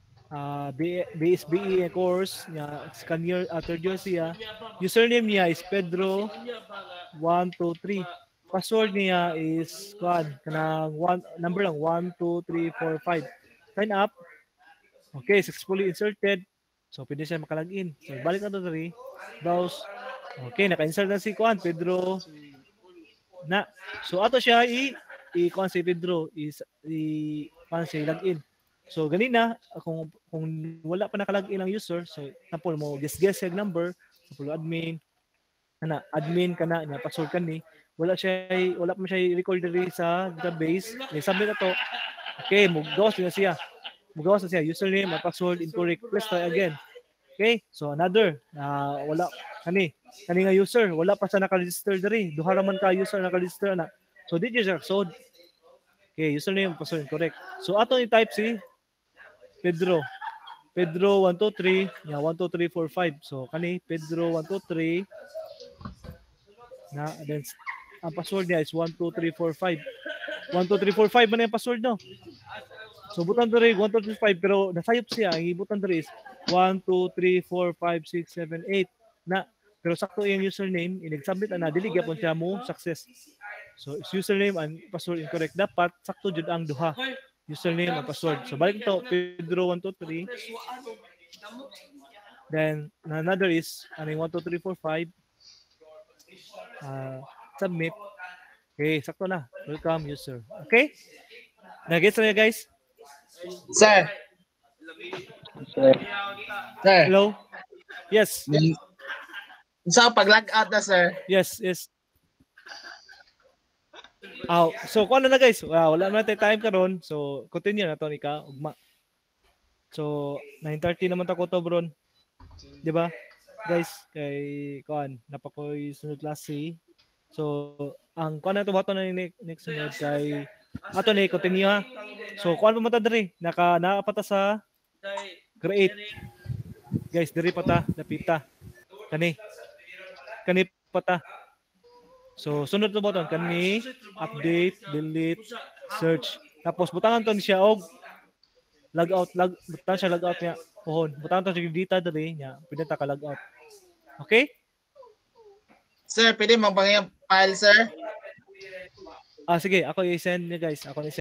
BSBE course niya second year third year siya. Username niya is Pedro 123. Password niya is kanang number lang 1 2 3 4 5. Sign up. Okay, successfully inserted. So pwede siya makalagin. So balik na to diri. Browse. Okay, naka-insert na si Pedro. Na. So ato siya si Pedro is siya login. So ganina kung wala pa nakalagin ang user, so tapos mo guess yung number, so admin kana niya password kani. Wala pa siya record diri sa database. Submit na to. Okay, mugawas na siya. Username at password incorrect. Let's try again. Okay, so another wala kani nga user wala pa sa naka-register diri. Duha ra man ka user naka-register na. So did you so okay, username password incorrect. So ato i-type si Pedro 123 yeah 12345. So kani Pedro 123 na then ang password niya is 12345. 12345 man yung password no. So butan diri 12345 pero nasayop siya. Ang ibutan diri is 1 2 3 4 5 6 7 8 na pero sakto yung username inig-submit na dili gyapon siya mo success. So username and password incorrect, dapat sakto jud ang duha. Username and password. So balik to Pedro 123. Then another is 1 2 3 4 5. Submit. Okay, sakto na. Welcome user. Okay? Nag-gets na guys? Sir. Sir. Sir. Hello? Yes. Sa pag-log out na, sir. Yes. So kuan na guys. Wala na tayo time karon. So continue na to ni ka ugma. So 9:30 naman ta ko to bron. 'Di ba? Guys, kay kuan napakoy sunod klase. So ang kuan na to bato na ni next sunod kay ato ni continue ha. So kuan pa mata diri naapata sa create. Guys, diri pata napita. Kani pata. So sunod to button kani update, delete, search. Tapos butangan to siya og logout, butangan siya logout niya. Pohon. Butangan to siya data diri niya. Pwede ta ka logout. Okay? Sir, pwede magbangay ang file, sir? Sige, ako i-send niya guys. Ako